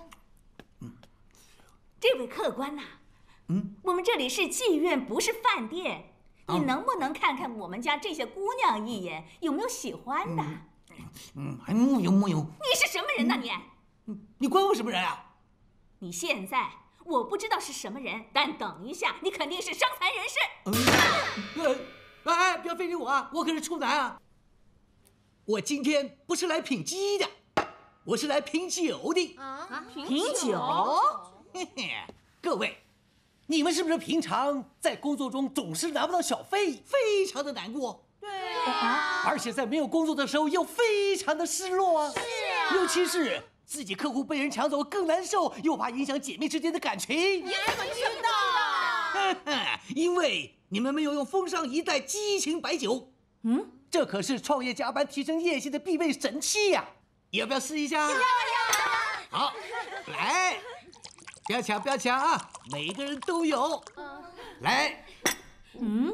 Speaker 4: 这位客官呐、啊，嗯，我们这里是妓院，不是饭店。你能不能看看我们家这些姑娘一眼，有没有喜欢的？
Speaker 1: 嗯，还木有木有。
Speaker 4: 你是什么人呢？你，
Speaker 1: 嗯，你管我什么人啊？
Speaker 4: 你现在我不知道是什么人，但等一下你肯定是伤残人士。
Speaker 1: 哎哎，不要非礼我啊！我可是处男啊！我今天不是来品鸡的，我是来品酒的。
Speaker 4: 啊，品酒？
Speaker 1: 嘿嘿，各位。你们是不是平常在工作中总是拿不到小费，非常的难过？ 对啊，而且在没有工作的时候又非常的失落啊。是啊，尤其是自己客户被人抢走更难受，又怕影响姐妹之间的感情。
Speaker 21: 你怎么知道？
Speaker 1: 因为你们没有用风尚一代激情白酒。嗯，这可是创业加班提升业绩的必备神器呀！要不要试一下？要要要！好，来，不要抢，不要抢啊！每个人都有。来，
Speaker 4: 嗯，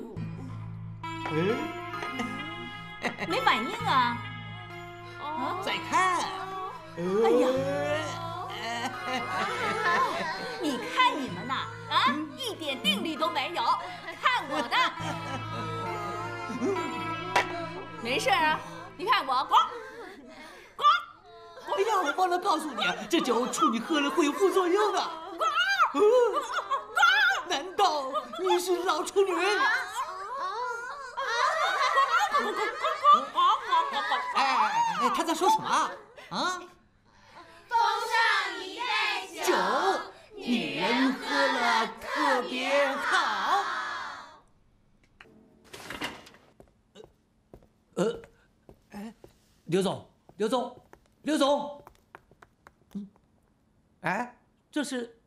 Speaker 4: 没反应啊。
Speaker 1: 啊，再看。
Speaker 4: 哎呀，你看你们呐，啊，一点定力都没有。看我的，没事啊，你看我，咣咣。
Speaker 1: 哎呀，我忘了告诉你，这酒处女喝了会有副作用的。咣咣，难道你是老处女？哎哎，他在说什么啊？啊？
Speaker 21: 风尚一代
Speaker 1: 酒，女人喝了特别好。呃，哎，刘总，刘总，刘总，嗯，哎，这是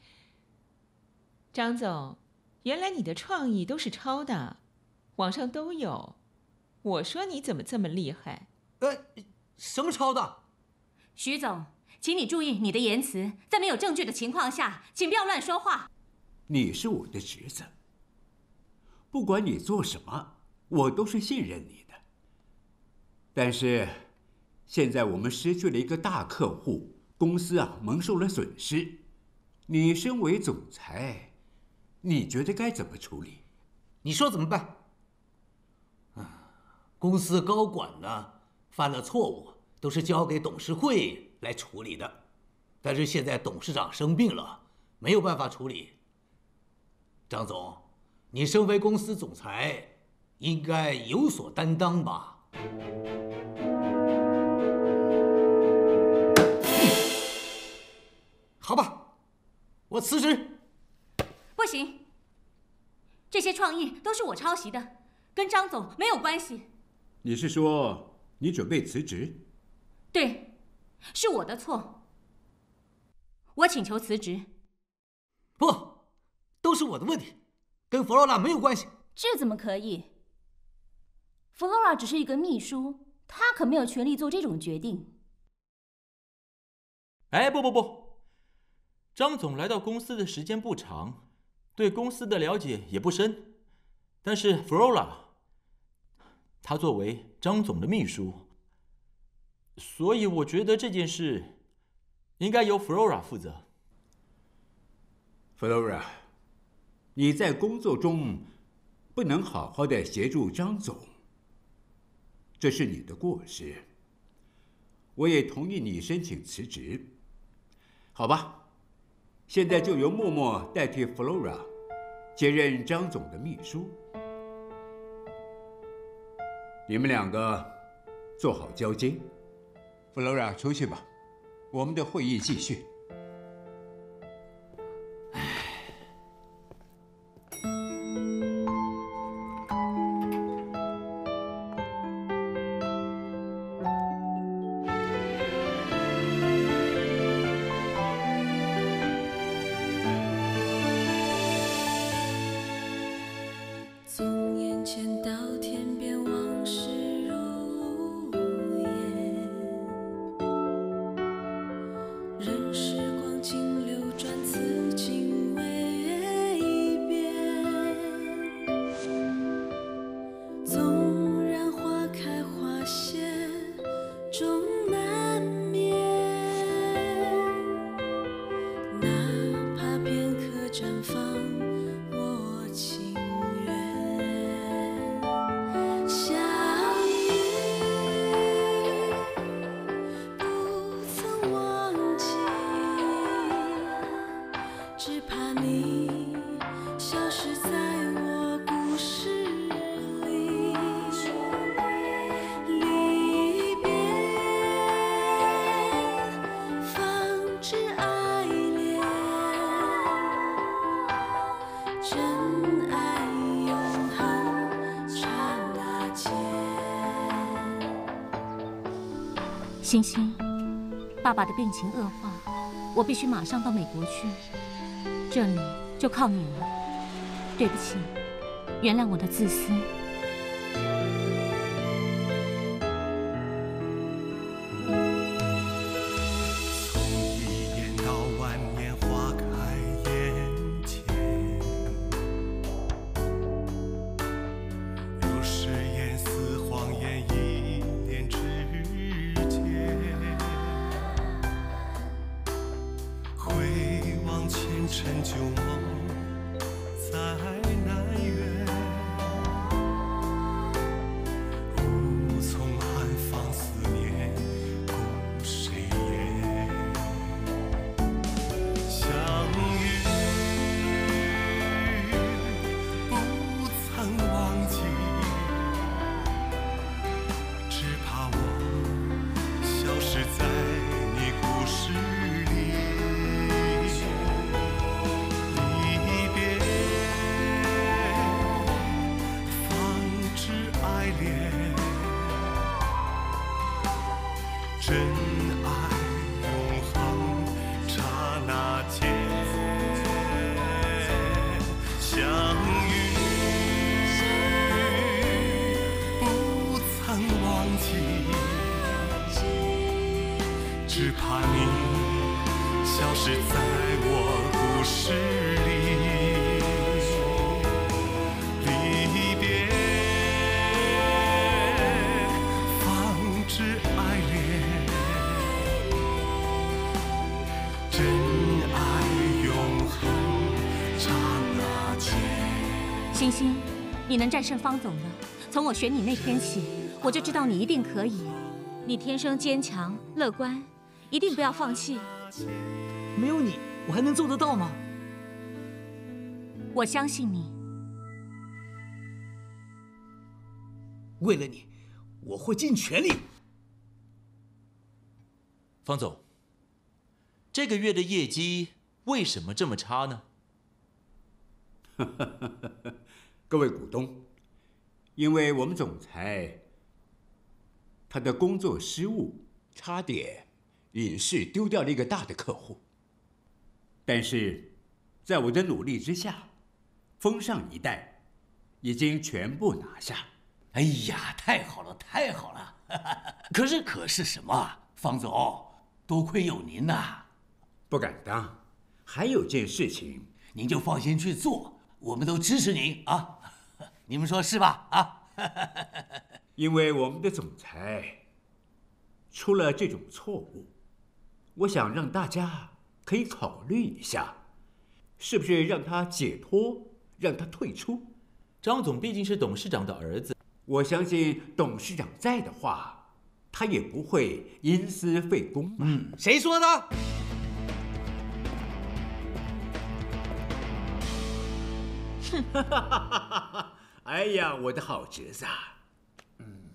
Speaker 19: 张总，原来你的创意都是抄的，网上都有。我说你怎么这么厉害？
Speaker 1: 呃，什么抄的？
Speaker 13: 徐总，请你注意你的言辞，在没有证据的情况下，请不要乱说话。
Speaker 3: 你是我的侄子，不管你做什么，我都是信任你的。但是，现在我们失去了一个大客户，公司啊蒙受了损失。你身为总裁，你觉得该怎么处理？
Speaker 1: 你说怎么办？啊，公司高管呢犯了错误，都是交给董事会来处理的。但是现在董事长生病了，没有办法处理。张总，你身为公司总裁，应该有所担当吧？好吧，我辞职。
Speaker 13: 不行，这些创意都是我抄袭的，跟张总没有关系。
Speaker 3: 你是说你准备辞职？
Speaker 13: 对，是我的错，我请求辞职。
Speaker 1: 不，都是我的问题，跟弗洛拉没有关系。
Speaker 4: 这怎么可以？弗洛拉只是一个秘书，她可没有权利做这种决定。
Speaker 9: 哎，不不不，张总来到公司的时间不长，对公司的了解也不深。但是弗洛拉，她作为张总的秘书，所以我觉得这件事应该由弗洛拉负责。
Speaker 3: 弗洛拉，你在工作中不能好好的协助张总，这是你的过失。我也同意你申请辞职，好吧？现在就由默默代替 Flora 接任张总的秘书。你们两个做好交接。Flora 出去吧，我们的会议继续。
Speaker 5: 从眼前到天边，往事如烟，任时光经流转，此情未变。纵然花开花谢，终难眠。哪怕片刻绽放，我情愿。
Speaker 13: 星星，爸爸的病情恶化，我必须马上到美国去，这里就靠你了。对不起，原谅我的自私。
Speaker 7: 只怕你消失在我故事里，离别方知爱恋，真爱永恒刹那间。
Speaker 13: 星星，你能战胜方总的，从我选你那天起，我就知道你一定可以。你天生坚强乐观，一定不要放弃。
Speaker 1: 没有你，我还能做得到吗？
Speaker 13: 我相信你。
Speaker 1: 为了你，我会尽全力。
Speaker 9: 方总，这个月的业绩为什么这么差呢？
Speaker 3: 各位股东，因为我们总裁他的工作失误，差点隐士丢掉了一个大的客户。但是，在我的努力之下，风尚一带已经全部拿下。
Speaker 1: 哎呀，太好了，太好了！可是可是什么，方总，多亏有您呐、啊。
Speaker 3: 不敢当，还有件事情，
Speaker 1: 您就放心去做，我们都支持您啊！你们说是吧？啊！
Speaker 3: 因为我们的总裁出了这种错误，我想让大家可以考虑一下，是不是让他解脱，让他退出。
Speaker 9: 张总毕竟是董事长的儿子，
Speaker 3: 我相信董事长在的话，他也不会因私废公。
Speaker 1: 嗯，谁说的？
Speaker 3: 哼！哎呀，我的好侄子啊！嗯，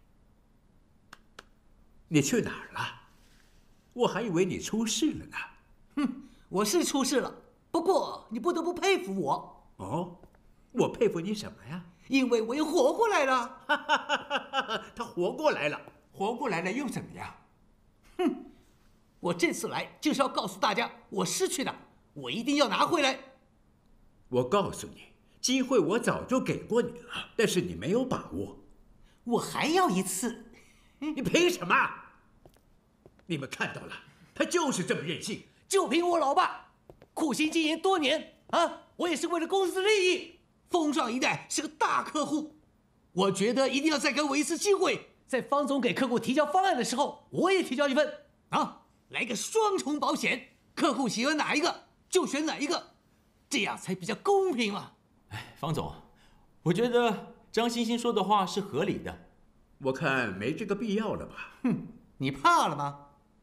Speaker 3: 你去哪儿了？我还以为你出事了呢。
Speaker 1: 哼，我是出事了，不过你不得不佩服我。
Speaker 3: 哦，我佩服你什么呀？
Speaker 1: 因为我又活过来了。
Speaker 3: 他活过来了，活过来了又怎么样？
Speaker 1: 哼，我这次来就是要告诉大家，我失去的，我一定要拿回来。
Speaker 3: 我告诉你，机会我早就给过你了，但是你没有把握。
Speaker 1: 我还要一次。
Speaker 3: 你凭什么？你们看到了，他就是这么任性。
Speaker 1: 就凭我老爸苦心经营多年啊，我也是为了公司的利益。风尚一代是个大客户，我觉得一定要再给我一次机会，在方总给客户提交方案的时候，我也提交一份啊，来个双重保险，客户喜欢哪一个就选哪一个，这样才比较公平嘛。
Speaker 9: 哎，方总，我觉得张欣欣说的话是合理的。
Speaker 3: 我看没这个必要了吧？
Speaker 1: 哼，你怕了吗？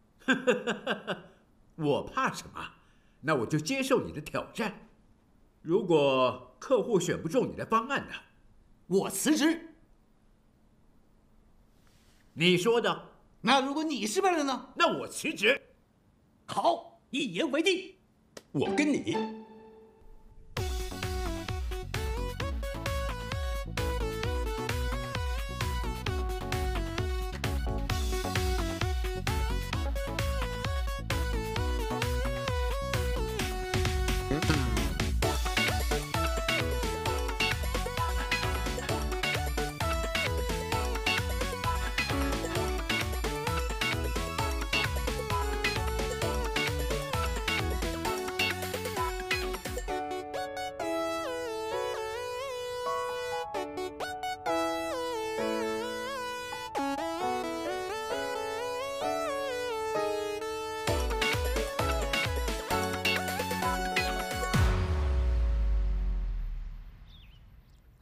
Speaker 3: 我怕什么？那我就接受你的挑战。如果客户选不中你的方案呢？
Speaker 1: 我辞职。
Speaker 3: 你说的。
Speaker 1: 那如果你失败了呢？
Speaker 3: 那我辞职。
Speaker 1: 好，一言为定。
Speaker 3: 我跟你。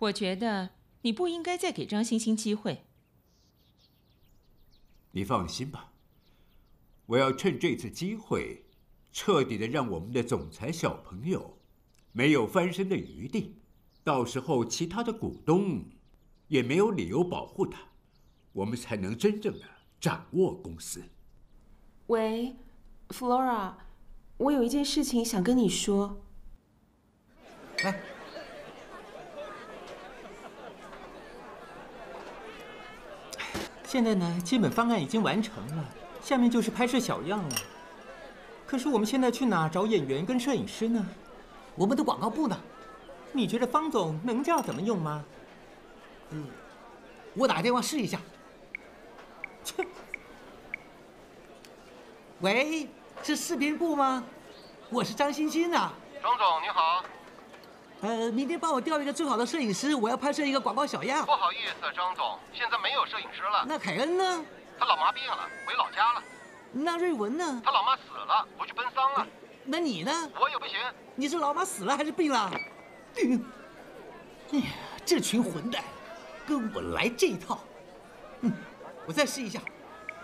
Speaker 19: 我觉得你不应该再给张欣欣机会。
Speaker 3: 你放心吧，我要趁这次机会，彻底的让我们的总裁小朋友没有翻身的余地。到时候其他的股东也没有理由保护他，我们才能真正的掌握公司。
Speaker 16: 喂 ，Flora， 我有一件事情想跟你说。
Speaker 1: 来。
Speaker 18: 现在呢，基本方案已经完成了，下面就是拍摄小样了。可是我们现在去哪找演员跟摄影师呢？
Speaker 1: 我们的广告部呢？
Speaker 18: 你觉得方总能叫怎么用吗？
Speaker 1: 嗯，我打个电话试一下。切，喂，是视频部吗？我是张欣欣呐。
Speaker 22: 张总你好。
Speaker 1: 呃，明天帮我调一个最好的摄影师，我要拍摄一个广告小样。
Speaker 22: 不好意思，张总，现在没有摄影师了。
Speaker 1: 那凯恩呢？
Speaker 22: 他老妈病了，回老家了。
Speaker 1: 那瑞文呢？
Speaker 22: 他老妈死了，回去奔丧了。
Speaker 1: 那你呢？
Speaker 22: 我也不行。
Speaker 1: 你是老妈死了还是病了？嗯，哎呀，这群混蛋，跟我来这一套。嗯，我再试一下。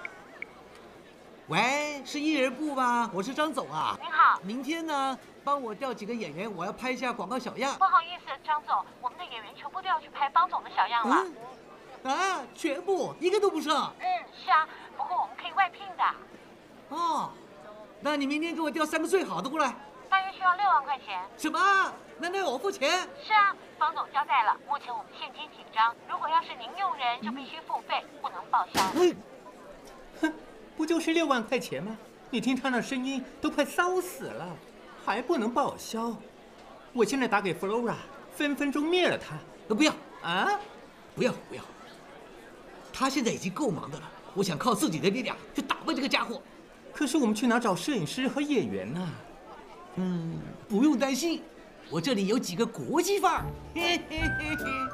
Speaker 1: 喂，是艺人部吗？我是张总啊。
Speaker 21: 您好。
Speaker 1: 明天呢，帮我调几个演员，我要拍一下广告小样。
Speaker 21: 不好意思，张总，我们的演员全部调去拍方总的小样了。
Speaker 1: 嗯、啊，全部一个都不剩。
Speaker 21: 嗯，是啊，不过我们可以外聘的。
Speaker 1: 哦，那你明天给我调三个最好的过来。
Speaker 21: 大约需要六万块钱。
Speaker 1: 什么？那那我付钱？
Speaker 21: 是啊，方总交代了，目前我们现金紧张，如果要是您用人，就必须付费，不能报销。
Speaker 1: 嗯，
Speaker 18: 哼，不就是六万块钱吗？你听他那声音都快烧死了，还不能报销？我现在打给 Flora， 分分钟灭了他。
Speaker 1: 呃，不要啊，不要不要，他现在已经够忙的了，我想靠自己的力量去打败这个家伙。
Speaker 18: 可是我们去哪找摄影师和演员呢？
Speaker 1: 嗯，不用担心，我这里有几个国际范儿。嘿嘿嘿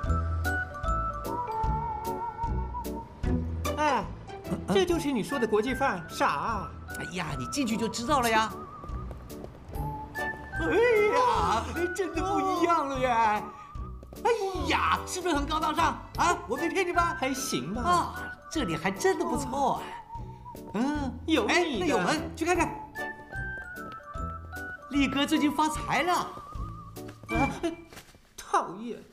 Speaker 18: 嘿。哎，这就是你说的国际范儿，傻。
Speaker 1: 哎呀，你进去就知道了呀。哎呀，真的不一样了耶！哎呀，是不是很高大上啊？我没骗你吧？
Speaker 18: 还行吧。
Speaker 1: 啊，这里还真的不错哎。嗯，
Speaker 18: 有
Speaker 1: 哎，
Speaker 18: 你的。
Speaker 1: 那有门，去看看。力哥最近发财了。
Speaker 18: 啊，讨厌。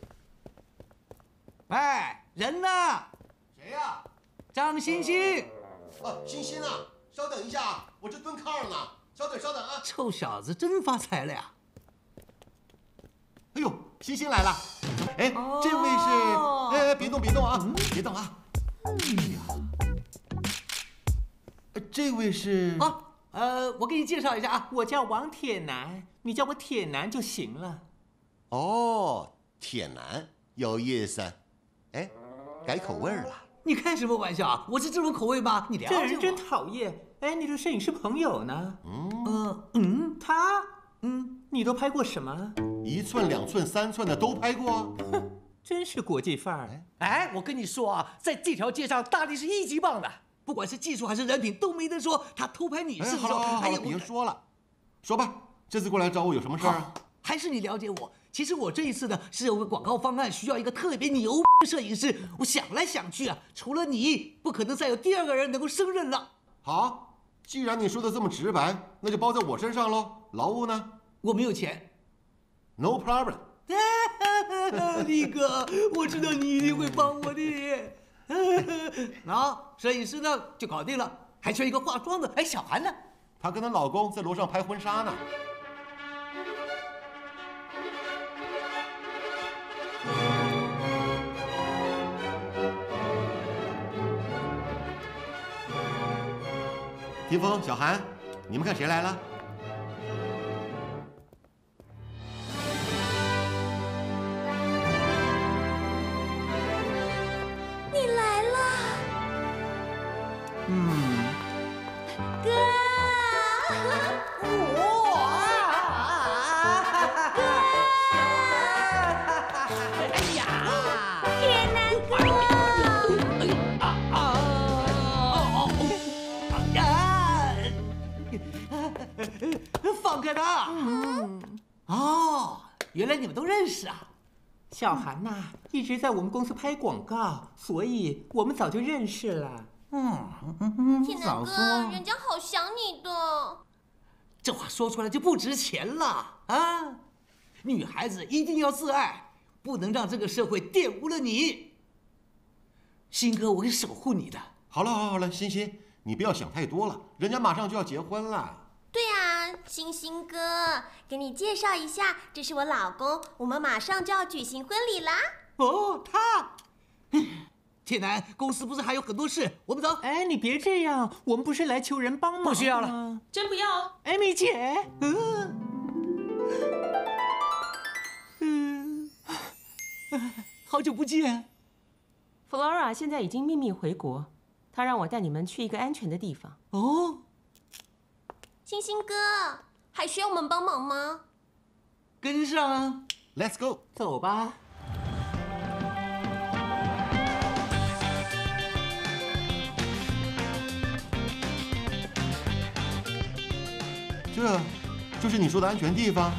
Speaker 1: 哎，人呢？
Speaker 10: 谁呀？
Speaker 1: 张欣欣。
Speaker 10: 啊，欣欣啊，稍等一下，我这蹲炕上呢。稍等，稍等啊！
Speaker 1: 臭小子，真发财了呀！
Speaker 10: 哎呦，欣欣来了。哎，哦、这位是……哎，别动，别动啊，嗯、别动啊！哎呀，这位是……
Speaker 1: 啊，呃，我给你介绍一下啊，
Speaker 18: 我叫王铁男，你叫我铁男就行了。
Speaker 10: 哦，铁男有意思。哎，改口味了。
Speaker 1: 你开什么玩笑啊？我是这种口味吗？你了解我？
Speaker 18: 这人真讨厌。哎，你这摄影师朋友呢？
Speaker 10: 嗯
Speaker 1: 呃嗯，
Speaker 18: 他嗯，你都拍过什么？
Speaker 10: 一寸、两寸、三寸的都拍过。
Speaker 18: 哼，真是国际范儿。
Speaker 1: 哎，我跟你说啊，在这条街上，大力是一级棒的，不管是技术还是人品都没得说。他偷拍女士的时候，
Speaker 10: 哎呀，别说了，说吧，这次过来找我有什么事儿啊？
Speaker 1: 还是你了解我？其实我这一次呢，是有个广告方案，需要一个特别牛的摄影师。我想来想去啊，除了你，不可能再有第二个人能够胜任了。
Speaker 10: 好。既然你说的这么直白，那就包在我身上喽。劳务呢？
Speaker 1: 我没有钱。
Speaker 10: No problem。
Speaker 1: 力哥，我知道你一定会帮我的。好，摄影师呢就搞定了，还缺一个化妆的。哎，小韩呢？
Speaker 10: 她跟她老公在楼上拍婚纱呢。霆锋、小韩，你们看谁来了？
Speaker 5: 你来了。
Speaker 18: 嗯。
Speaker 5: 哥。
Speaker 1: 我。
Speaker 5: 哥。
Speaker 1: 哎呀！
Speaker 5: 铁男哥。
Speaker 1: 啊啊！哦哦啊！放开他！嗯，哦，原来你们都认识啊？
Speaker 18: 小韩呐、啊，一直在我们公司拍广告，所以我们早就认识了。
Speaker 1: 嗯，
Speaker 8: 铁男哥，人家好想你的。
Speaker 1: 这话说出来就不值钱了啊！女孩子一定要自爱，不能让这个社会玷污了你。鑫哥，我会守护你的。
Speaker 10: 好了，好了，好了，欣欣，你不要想太多了，人家马上就要结婚了。
Speaker 8: 对啊，星星哥，给你介绍一下，这是我老公，我们马上就要举行婚礼啦。
Speaker 1: 哦，他。铁男，公司不是还有很多事，我们走。
Speaker 18: 哎，你别这样，我们不是来求人帮忙。
Speaker 1: 不需要了，
Speaker 19: 真不要。
Speaker 18: 艾米姐，嗯，
Speaker 1: 嗯，好久不见。
Speaker 16: Flora 现在已经秘密回国，她让我带你们去一个安全的地方。
Speaker 1: 哦，
Speaker 8: 星星哥，还需要我们帮忙吗？
Speaker 1: 跟上啊
Speaker 10: ！Let's go，
Speaker 18: 走吧。
Speaker 10: 这就是你说的安全地方。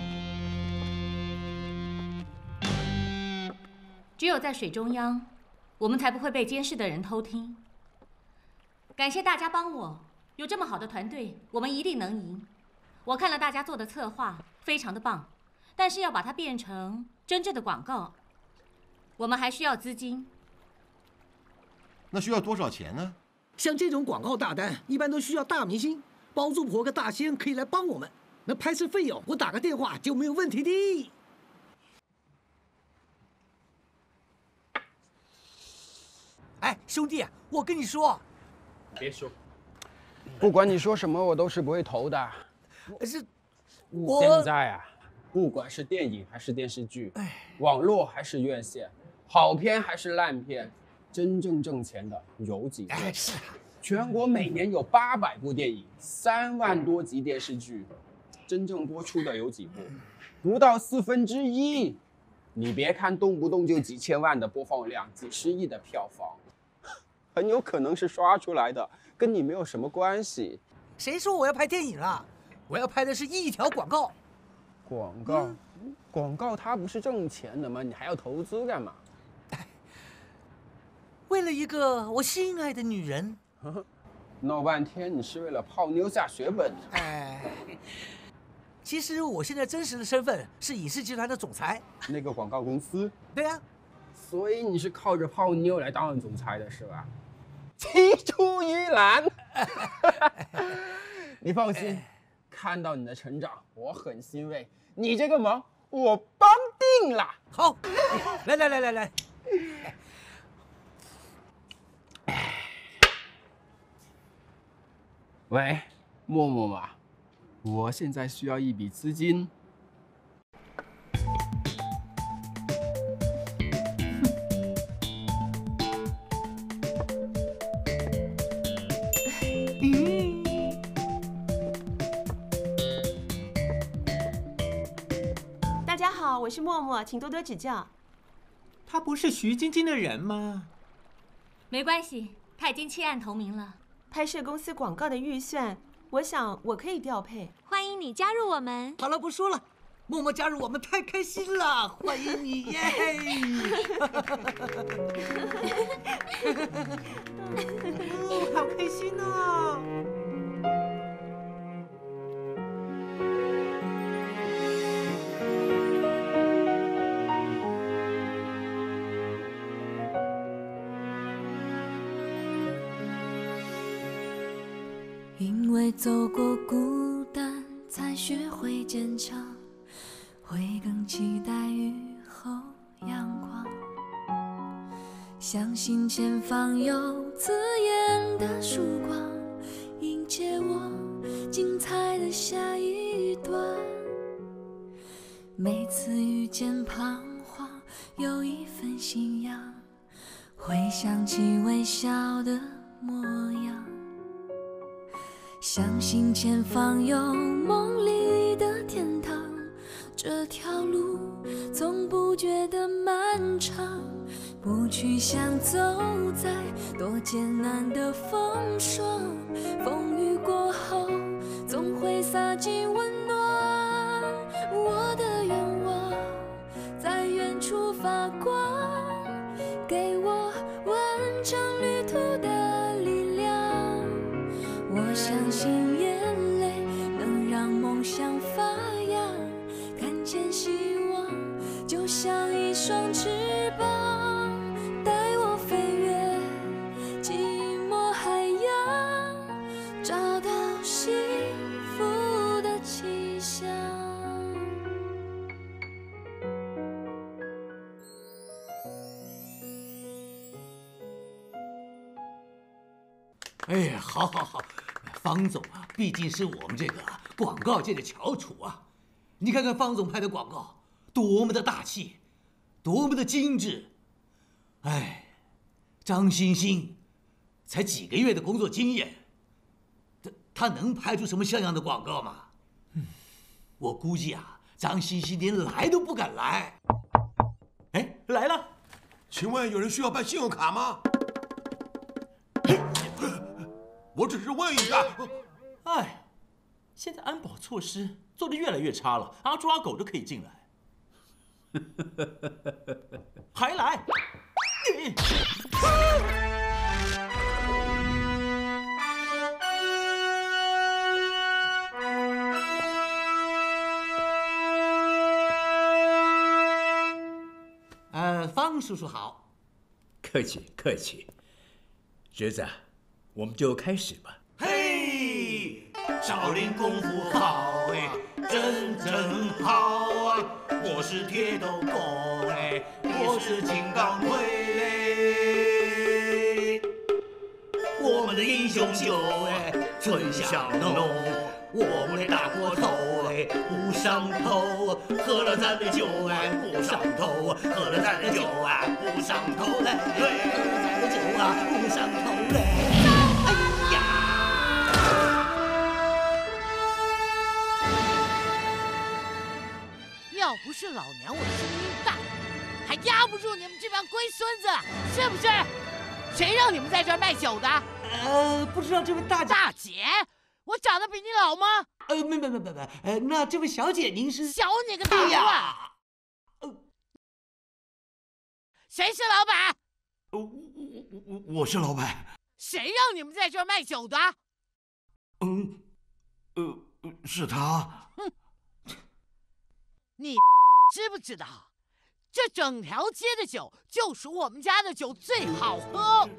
Speaker 13: 只有在水中央，我们才不会被监视的人偷听。感谢大家帮我，有这么好的团队，我们一定能赢。我看了大家做的策划，非常的棒，但是要把它变成真正的广告，我们还需要资金。
Speaker 10: 那需要多少钱呢？
Speaker 1: 像这种广告大单，一般都需要大明星。包租婆和大仙可以来帮我们，那拍摄费用我打个电话就没有问题的。哎，兄弟，我跟你说，
Speaker 3: 别说，
Speaker 11: 不管你说什么，我都是不会投的。
Speaker 1: 是，我
Speaker 11: 现在啊，不管是电影还是电视剧，网络还是院线，好片还是烂片，真正挣钱的有几个？
Speaker 1: 哎，是啊。
Speaker 11: 全国每年有八百部电影，三万多集电视剧，真正播出的有几部？不到四分之一。你别看动不动就几千万的播放量，几十亿的票房，很有可能是刷出来的，跟你没有什么关系。
Speaker 1: 谁说我要拍电影了？我要拍的是一条广告。
Speaker 11: 广告，嗯、广告它不是挣钱的吗？你还要投资干嘛？
Speaker 1: 为了一个我心爱的女人。
Speaker 11: 闹半天，你是为了泡妞下血本？
Speaker 1: 哎，其实我现在真实的身份是影视集团的总裁。
Speaker 11: 那个广告公司？
Speaker 1: 对呀、啊。
Speaker 11: 所以你是靠着泡妞来当总裁的是吧？青出于蓝。你放心，看到你的成长，我很欣慰。你这个忙我帮定了。
Speaker 1: 好，来来来来来。
Speaker 11: 喂，默默嘛，我现在需要一笔资金。
Speaker 16: 嗯。大家好，我是默默，请多多指教。
Speaker 18: 他不是徐晶晶的人吗？
Speaker 13: 没关系，他已经弃暗投明了。
Speaker 16: 拍摄公司广告的预算，我想我可以调配。
Speaker 6: 欢迎你加入我们。
Speaker 1: 好了，不说了，默默加入我们太开心了，欢迎你耶！
Speaker 18: 哦，好开心哦！
Speaker 5: 因为走过孤单，才学会坚强，会更期待雨后阳光。相信前方有刺眼的曙光，迎接我精彩的下一段。每次遇见彷徨，有一份信仰，回想起微笑的模样。相信前方有梦里的天堂，这条路从不觉得漫长，不去想走在多艰难的风霜，风雨过后总会洒进温暖。我的愿望在远处翅膀，带我飞越寂寞海洋，找到幸福的气象。
Speaker 1: 哎呀，好，好，好，方总啊，毕竟是我们这个广告界的翘楚啊。你看看方总拍的广告，多么的大气，多么的精致。哎，张欣欣才几个月的工作经验，他他能拍出什么像样的广告吗？嗯，我估计啊，张欣欣连来都不敢来。
Speaker 20: 哎，来了，
Speaker 10: 请问有人需要办信用卡吗？我只是问一下。
Speaker 20: 哎，现在安保措施做得越来越差了，阿猪阿狗都可以进来，还来？
Speaker 1: 呃，方叔叔好。
Speaker 3: 客气客气，侄子，我们就开始吧。
Speaker 2: 嘿，少林功夫好哎，真真好啊！我是铁头功哎，我是金刚腿哎。我们的英雄酒哎，醇香浓，我们的大锅头哎，不上头。喝了咱的酒哎，不上头。喝了咱的酒啊，不上头嘞。喝了咱的酒啊，不上头嘞。哎呀！
Speaker 14: 要不是老娘我声音大，还压不住你们这帮龟孙子，是不是？谁让你们在这儿卖酒的？
Speaker 1: 呃，不知道这位大姐。
Speaker 14: 大姐，我长得比你老吗？
Speaker 1: 呃，没没没没没，呃，那这位小姐您是？
Speaker 14: 小你个大头啊！呃，谁是老板？
Speaker 2: 我我我我是老板。
Speaker 14: 谁让你们在这儿卖酒的？
Speaker 2: 嗯，呃，是他。
Speaker 14: 哼，你知不知道，这整条街的酒就属我们家的酒最好喝。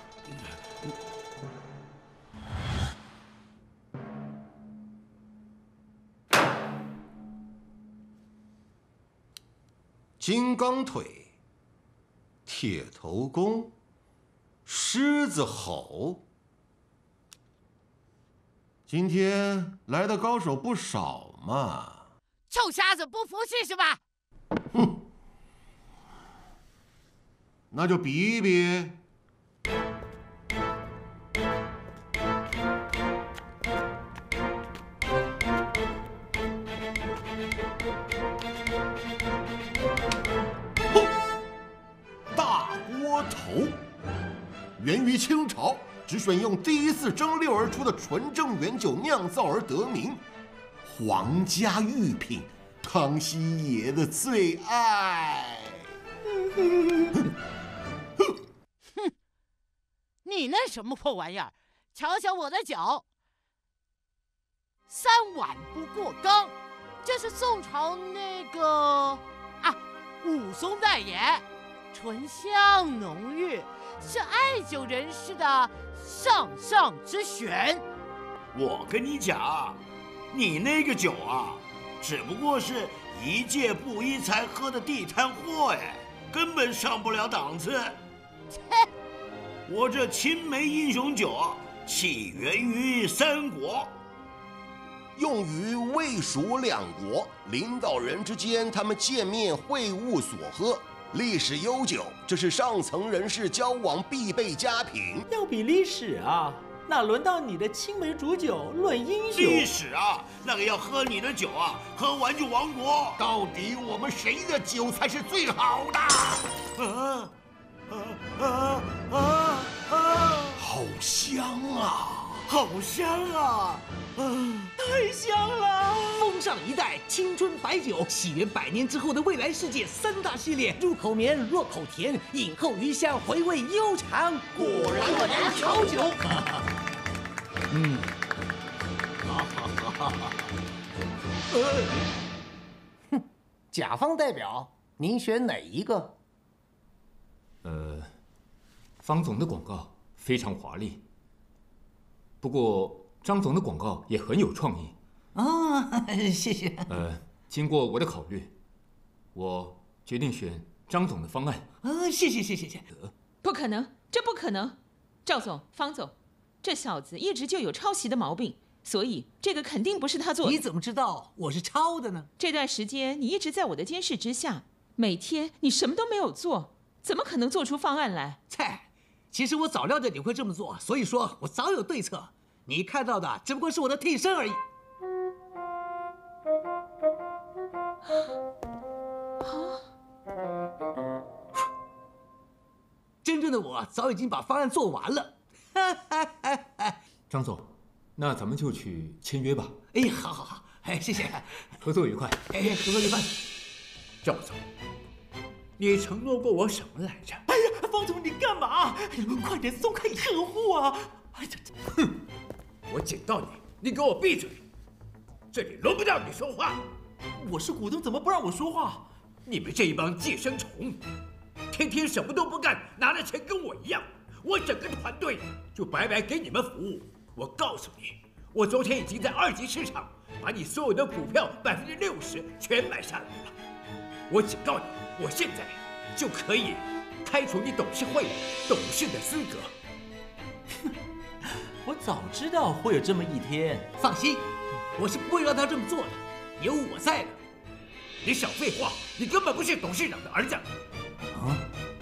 Speaker 10: 金刚腿、铁头功、狮子吼，今天来的高手不少嘛。
Speaker 14: 臭瞎子，不服气是吧？
Speaker 10: 哼，那就比一比。大锅头源于清朝，只选用第一次蒸馏而出的纯正原酒酿造而得名。皇家御品，康熙爷的最爱。
Speaker 14: 哼，你那什么破玩意儿？瞧瞧我的酒，三碗不过冈，这是宋朝那个啊武松大爷，醇香浓郁，是爱酒人士的上上之选。
Speaker 2: 我跟你讲。你那个酒啊，只不过是一介布衣才喝的地摊货哎，根本上不了档次。我这青梅英雄酒啊，起源于三国，
Speaker 10: 用于魏蜀两国领导人之间他们见面会晤所喝，历史悠久，这是上层人士交往必备佳品。
Speaker 20: 要比历史啊，哪轮到你的青梅煮酒论英雄？
Speaker 2: 历史啊，那个要喝你的酒啊，喝完就亡国。
Speaker 10: 到底我们谁的酒才是最好的？
Speaker 2: 啊啊啊啊啊！
Speaker 10: 好香啊，
Speaker 2: 好香啊！
Speaker 1: 啊，太香了！风尚一代青春白酒，喜源百年之后的未来世界三大系列，入口绵，入口甜，饮后余香，回味悠长。果然我的调酒。嗯，哈哈哈哈。
Speaker 15: 呃，哼，甲方代表，您选哪一个？
Speaker 18: 方总的广告非常华丽，不过张总的广告也很有创意。
Speaker 1: 哦，谢谢。
Speaker 18: 呃，经过我的考虑，我决定选张总的方案。
Speaker 1: 啊，谢谢谢谢谢谢。
Speaker 19: 不可能，这不可能！赵总、方总，这小子一直就有抄袭的毛病，所以这个肯定不是他做的。
Speaker 1: 你怎么知道我是抄的呢？
Speaker 19: 这段时间你一直在我的监视之下，每天你什么都没有做，怎么可能做出方案来？
Speaker 1: 菜，其实我早料到你会这么做，所以说我早有对策。你看到的只不过是我的替身而已。真正的我早已经把方案做完了。
Speaker 18: 张总，那咱们就去签约吧。
Speaker 1: 哎，好好好，哎，谢谢，
Speaker 18: 合作愉快。
Speaker 1: 哎，合作愉快。
Speaker 3: 赵总，你承诺过我什么来着？
Speaker 20: 哎呀，方总，你干嘛？快点松开客户啊！哎呀，
Speaker 3: 哼！我警告你，你给我闭嘴！这里轮不到你说话。
Speaker 20: 我是股东，怎么不让我说话？
Speaker 3: 你们这一帮寄生虫，天天什么都不干，拿的钱跟我一样，我整个团队就白白给你们服务。我告诉你，我昨天已经在二级市场把你所有的股票百分之六十全买下来了。我警告你，我现在就可以开除你董事会董事的资格。
Speaker 20: 我早知道会有这么一天。
Speaker 1: 放心，我是不会让他这么做的，有我在的。
Speaker 3: 你少废话，你根本不是董事长的儿子。啊！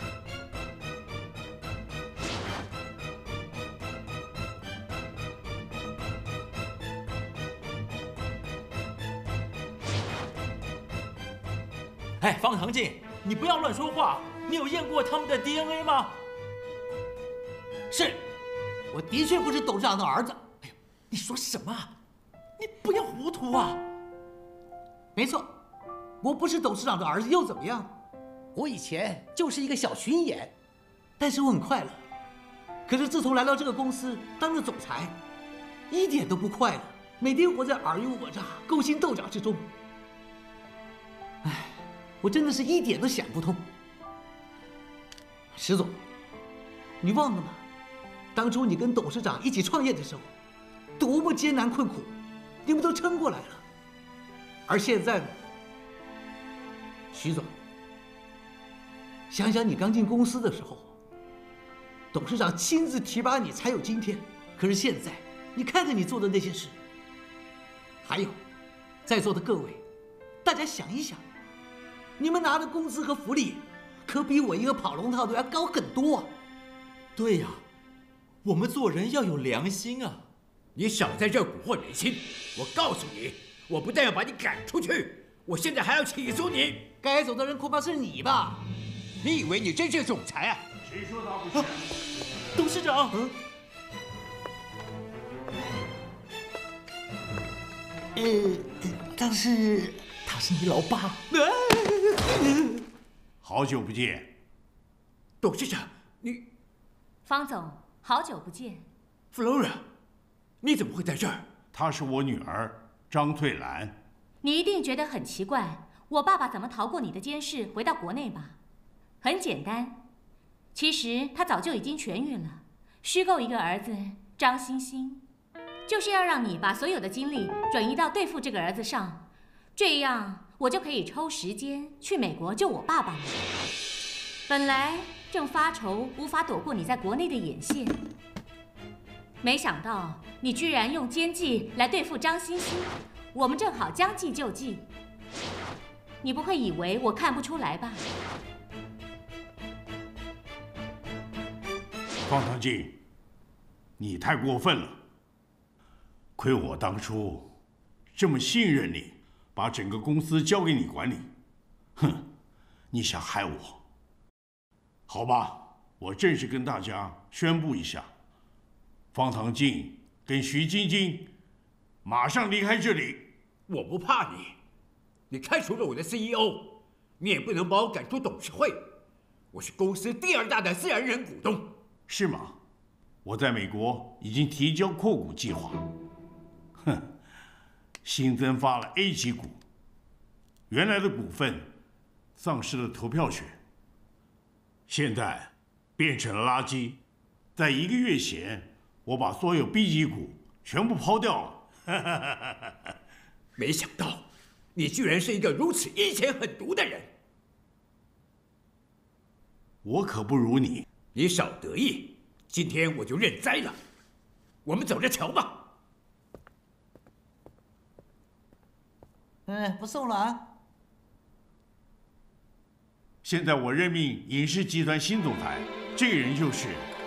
Speaker 20: 哎，方唐镜，你不要乱说话。你有验过他们的 D N A 吗？
Speaker 1: 是，我的确不是董事长的儿子。
Speaker 20: 哎呦，你说什么？你不要糊涂啊！
Speaker 1: 没错，我不是董事长的儿子又怎么样？我以前就是一个小巡演，但是我很快乐。可是自从来到这个公司当了总裁，一点都不快乐，每天活在尔虞我诈、勾心斗角之中。唉，我真的是一点都想不通。石总，你忘了吗？当初你跟董事长一起创业的时候，多么艰难困苦，你们都撑过来了。而现在呢，徐总，想想你刚进公司的时候，董事长亲自提拔你才有今天。可是现在，你看看你做的那些事，还有，在座的各位，大家想一想，你们拿的工资和福利，可比我一个跑龙套的要高很多啊。
Speaker 20: 对呀，我们做人要有良心啊！
Speaker 3: 你少在这蛊惑人心！我告诉你，我不但要把你赶出去，我现在还要起诉你。
Speaker 1: 该走的人恐怕是你吧？
Speaker 3: 你以为你真是总裁啊？
Speaker 22: 谁说他不是？
Speaker 20: 啊、董事长。嗯。
Speaker 1: 呃，但是
Speaker 20: 他是你老爸。
Speaker 22: 好久不见，
Speaker 3: 董事长，你。
Speaker 13: 方总，好久不见。
Speaker 3: Flora， 你怎么会在这儿？
Speaker 22: 她是我女儿张翠兰。
Speaker 13: 你一定觉得很奇怪，我爸爸怎么逃过你的监视，回到国内吧？很简单，其实他早就已经痊愈了。虚构一个儿子张欣欣，就是要让你把所有的精力转移到对付这个儿子上，这样我就可以抽时间去美国救我爸爸了。本来正发愁无法躲过你在国内的眼线，没想到你居然用奸计来对付张欣欣，我们正好将计就计。你不会以为我看不出来吧？
Speaker 22: 方唐镜，你太过分了！亏我当初这么信任你，把整个公司交给你管理，哼，你想害我？好吧，我正式跟大家宣布一下，方唐镜跟徐晶晶马上离开这里。
Speaker 3: 我不怕你，你开除了我的 C E O， 你也不能把我赶出董事会。我是公司第二大的自然人股东。
Speaker 22: 是吗？我在美国已经提交扩股计划，哼，新增发了 A 级股，原来的股份丧失了投票权。现在变成了垃圾。在一个月前，我把所有 B 级股全部抛掉了。
Speaker 3: 没想到，你居然是一个如此阴险狠毒的人。
Speaker 22: 我可不如你。
Speaker 3: 你少得意，今天我就认栽了。我们走着瞧吧。
Speaker 1: 嗯，不送了啊。
Speaker 22: 现在我任命影视集团新总裁，这个人就是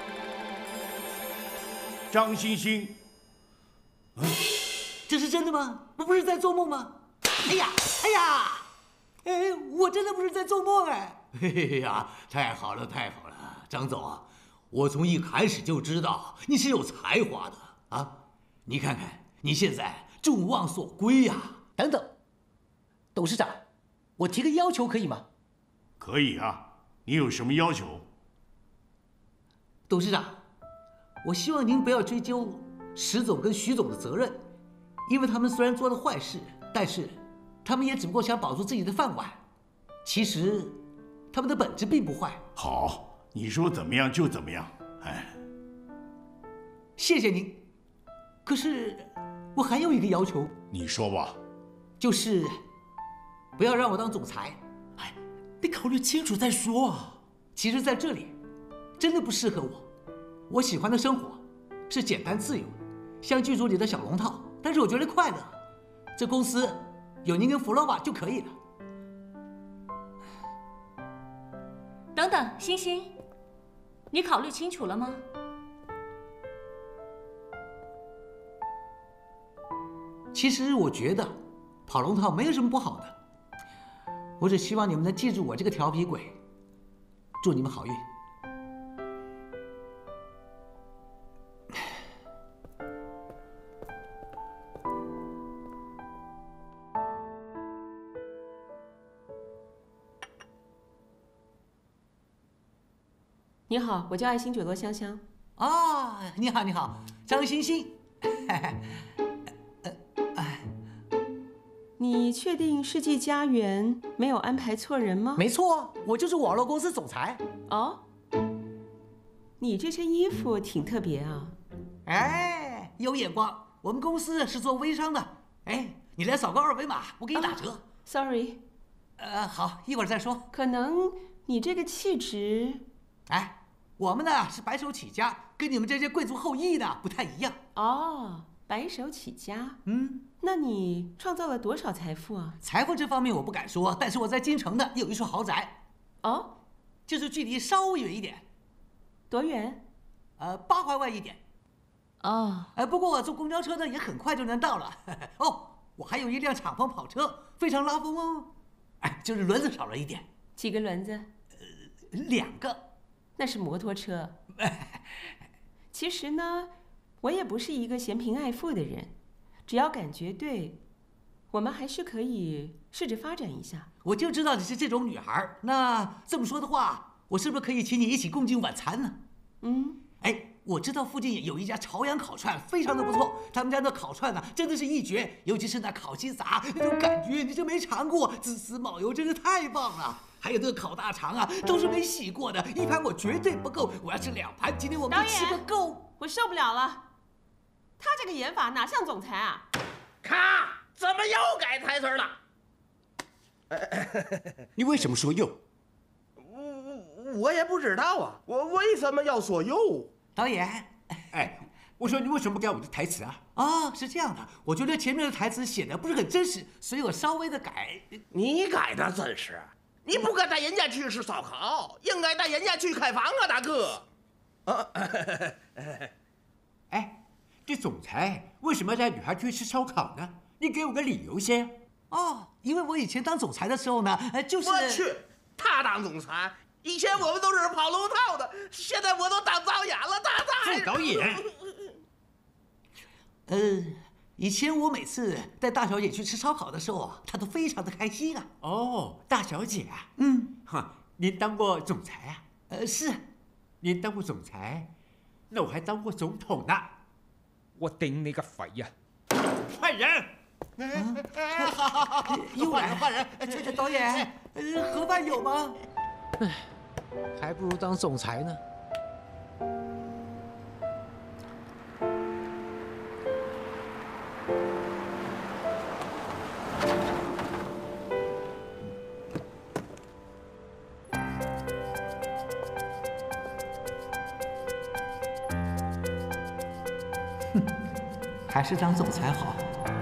Speaker 22: 张欣欣。
Speaker 1: 啊，这是真的吗？我不是在做梦吗？哎呀，哎呀，哎，我真的不是在做梦哎！
Speaker 12: 嘿呀，太好了，太好了，张总啊，我从一开始就知道你是有才华的啊！你看看你现在众望所归呀！
Speaker 1: 等等，董事长，我提个要求可以吗？
Speaker 22: 可以啊，你有什么要求？
Speaker 1: 董事长，我希望您不要追究石总跟徐总的责任，因为他们虽然做了坏事，但是他们也只不过想保住自己的饭碗。其实，他们的本质并不坏。
Speaker 22: 好，你说怎么样就怎么样。哎，
Speaker 1: 谢谢您。可是，我还有一个要求。
Speaker 22: 你说吧。
Speaker 1: 就是不要让我当总裁。
Speaker 20: 哎，得考虑清楚再说啊。
Speaker 1: 其实，在这里真的不适合我。我喜欢的生活是简单自由，像剧组里的小龙套，但是我觉得快乐。这公司有您跟弗洛瓦就可以了。
Speaker 13: 等等，欣欣，你考虑清楚了吗？
Speaker 1: 其实我觉得跑龙套没有什么不好的，我只希望你们能记住我这个调皮鬼。祝你们好运。
Speaker 16: 你好，我叫爱新觉罗香香。
Speaker 1: 啊，你好，你好，张欣欣。
Speaker 16: 你确定世纪佳缘没有安排错人吗？
Speaker 1: 没错，我就是网络公司总裁。
Speaker 16: 哦，你这身衣服挺特别啊。
Speaker 1: 哎，有眼光，我们公司是做微商的。哎，你来扫个二维码，我给你打折。
Speaker 16: 啊、Sorry。
Speaker 1: 呃，好，一会儿再说。
Speaker 16: 可能你这个气质，
Speaker 1: 哎，我们呢是白手起家，跟你们这些贵族后裔呢不太一样。
Speaker 16: 哦，白手起家。
Speaker 1: 嗯。
Speaker 16: 那你创造了多少财富啊？
Speaker 1: 财富这方面我不敢说，但是我在京城呢有一处豪宅。
Speaker 16: 哦，
Speaker 1: 就是距离稍微远一点。
Speaker 16: 多远？
Speaker 1: 呃，八环外一点。
Speaker 16: 哦，
Speaker 1: 呃，不过我坐公交车呢也很快就能到了。哦，我还有一辆敞篷跑车，非常拉风哦。哎，就是轮子少了一点。
Speaker 16: 几个轮子？
Speaker 1: 呃，两个。
Speaker 16: 那是摩托车。其实呢，我也不是一个嫌贫爱富的人。只要感觉对，我们还是可以试着发展一下。
Speaker 1: 我就知道你是这种女孩。那这么说的话，我是不是可以请你一起共进晚餐呢？
Speaker 16: 嗯，
Speaker 1: 哎，我知道附近有一家朝阳烤串，非常的不错。他们家的烤串呢，真的是一绝，尤其是那烤鸡杂，那种感觉你真没尝过，滋滋冒油，真是太棒了。还有这个烤大肠啊，都是没洗过的，一盘我绝对不够，我要吃两盘。今天我们就吃个够。
Speaker 16: 我受不了了。他这个演法哪像总裁啊？
Speaker 15: 咔！怎么又改台词了？
Speaker 3: 你为什么说又？
Speaker 15: 我我也不知道啊，我为什么要说又？
Speaker 1: 导演，
Speaker 3: 哎，我说你为什么不改我的台词啊？
Speaker 1: 哦，是这样的，我觉得前面的台词写的不是很真实，所以我稍微的改。
Speaker 15: 你改的真实，你不该带人家去吃烧烤，应该带人家去开房啊，大哥。啊，
Speaker 3: 哎。这总裁为什么要带女孩去吃烧烤呢？你给我个理由先。
Speaker 1: 哦，因为我以前当总裁的时候呢，呃，就是
Speaker 15: 我去，他当总裁，以前我们都是跑龙套的，现在我都当导演了，大大。
Speaker 3: 副导演。
Speaker 1: 呃，以前我每次带大小姐去吃烧烤的时候，她都非常的开心啊。
Speaker 3: 哦，大小姐啊。
Speaker 1: 嗯，
Speaker 3: 哈，您当过总裁啊？
Speaker 1: 呃，是。
Speaker 3: 您当过总裁，那我还当过总统呢。
Speaker 23: 我顶你个肺呀！
Speaker 3: 换人！
Speaker 1: 又来了，换人！这这导演，盒饭有吗？
Speaker 12: 哎，还不如当总裁呢。
Speaker 1: 还是当总裁好。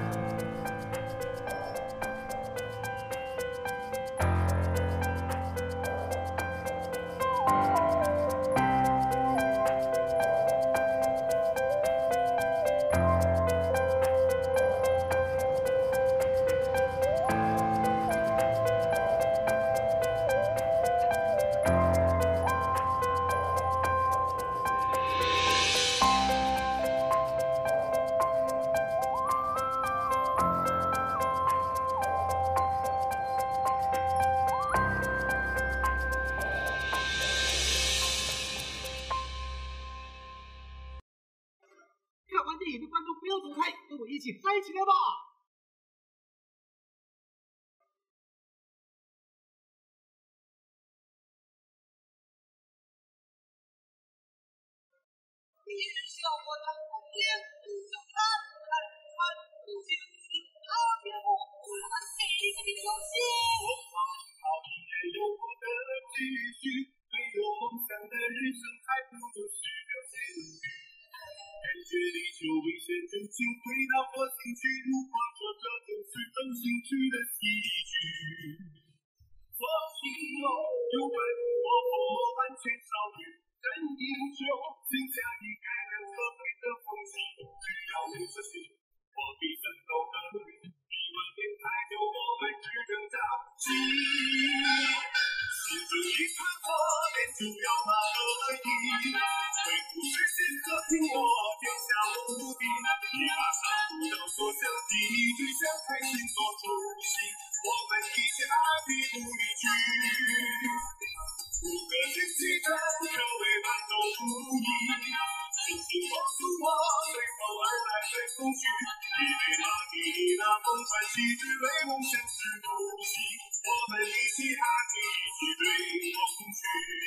Speaker 1: 一起嗨起来吧！你笑我的脸不像他，看穿不见你他别我，我还给你游戏。好你也有我的继续，没有梦想的人生还不就是个结局？感觉地球危险正经回到我心去，如果说这就是真心剧的喜剧。我心中有本我我完全少女真英雄，心下已改了社会的风气，只要你是心，我比奋斗的努力，一万年才有我们只争朝夕。心中一团火焰就要那合一，为故事先可听我天下无敌，一把杀毒刀所向披靡，对象开心做出戏，我们一起爱的不离去。五个星期真可谓万众不已，星星告诉我随风而来随风去，一杯马蹄那风帆旗帜为梦想是不息，我们一起爱的一起对梦去。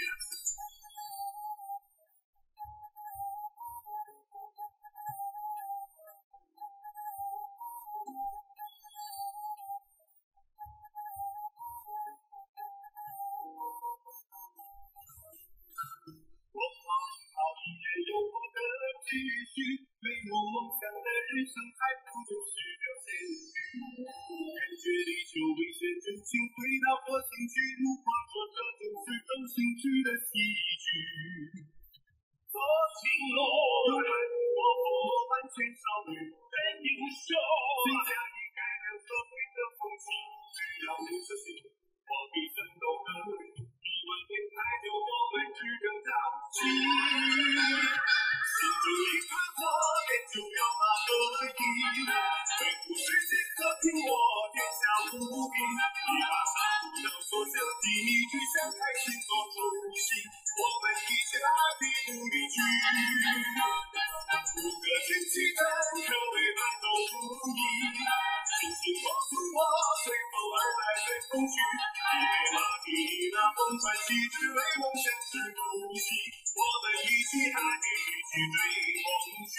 Speaker 1: 也有我的继续，没有梦想的人生还不就是个结局？感觉地球危险正经回到我心去，如果说这就是周星驰的喜剧。多情路人，我我完全少女真英雄，心下已改了社会的风气，只要你是心，我比奋斗的努力，一万年才有我们只争朝夕。心中一团火焰就要那合一，为故事先可听我天下无敌，一把杀毒刀所向披靡，对象开心做出戏，我们一起爱的不离去。五个星期真可谓万众不已，星星告诉我随风而来随风去，一杯马蹄那风帆旗帜为梦想是不息，我们一起爱的一起对梦去。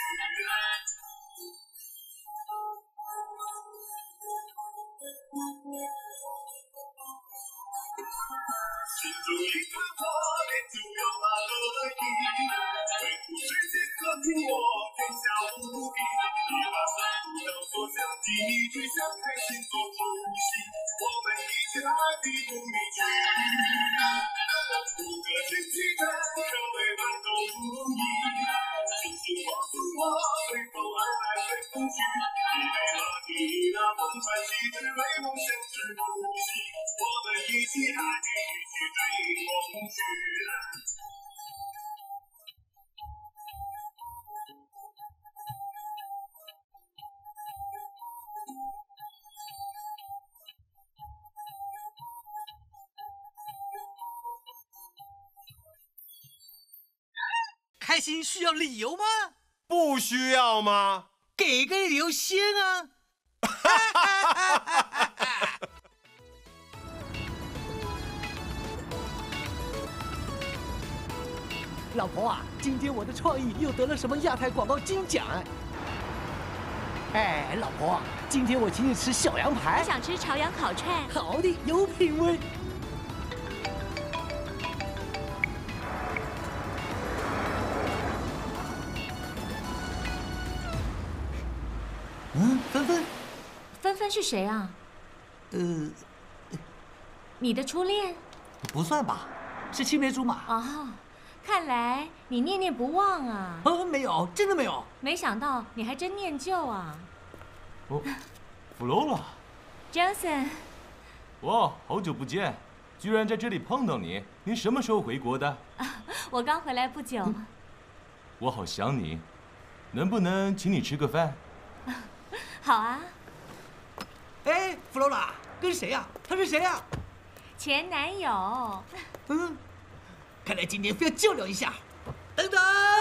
Speaker 1: 心中一团火焰就要那合一，为故事先可听我天下无敌，一把杀毒刀所向披靡，对象开心做出戏，我们一起爱的不离去。五个星期真可谓万众不已，星星告诉我随风而来随风去，一杯马蹄那风帆旗帜为梦想是不息，我们一起爱的一起对梦去。 开心需要理由吗？
Speaker 10: 不需要吗？
Speaker 1: 给个理由先啊！ 老婆啊，今天我的创意又得了什么亚太广告金奖哎？哎，老婆，今天我请你吃小羊排。
Speaker 6: 我想吃朝阳烤串。
Speaker 1: 好的，有品味。嗯，芬芬。
Speaker 13: 芬芬是谁啊？
Speaker 1: 呃，
Speaker 13: 你的初恋？
Speaker 1: 不算吧，是青梅竹马。
Speaker 13: 哦，看来你念念不忘啊。
Speaker 1: 啊，没有，真的没有。
Speaker 13: 没想到你还真念旧啊。
Speaker 4: 哦，弗罗拉。
Speaker 13: Johnson。
Speaker 4: 哇，好久不见，居然在这里碰到你。你什么时候回国的？
Speaker 13: 啊，我刚回来不久。嗯、
Speaker 4: 我好想你，能不能请你吃个饭？
Speaker 13: 好啊。
Speaker 1: 哎，弗罗拉，跟谁呀？他是谁呀？
Speaker 13: 前男友。
Speaker 1: 嗯，看来今天非要较量一下。等等。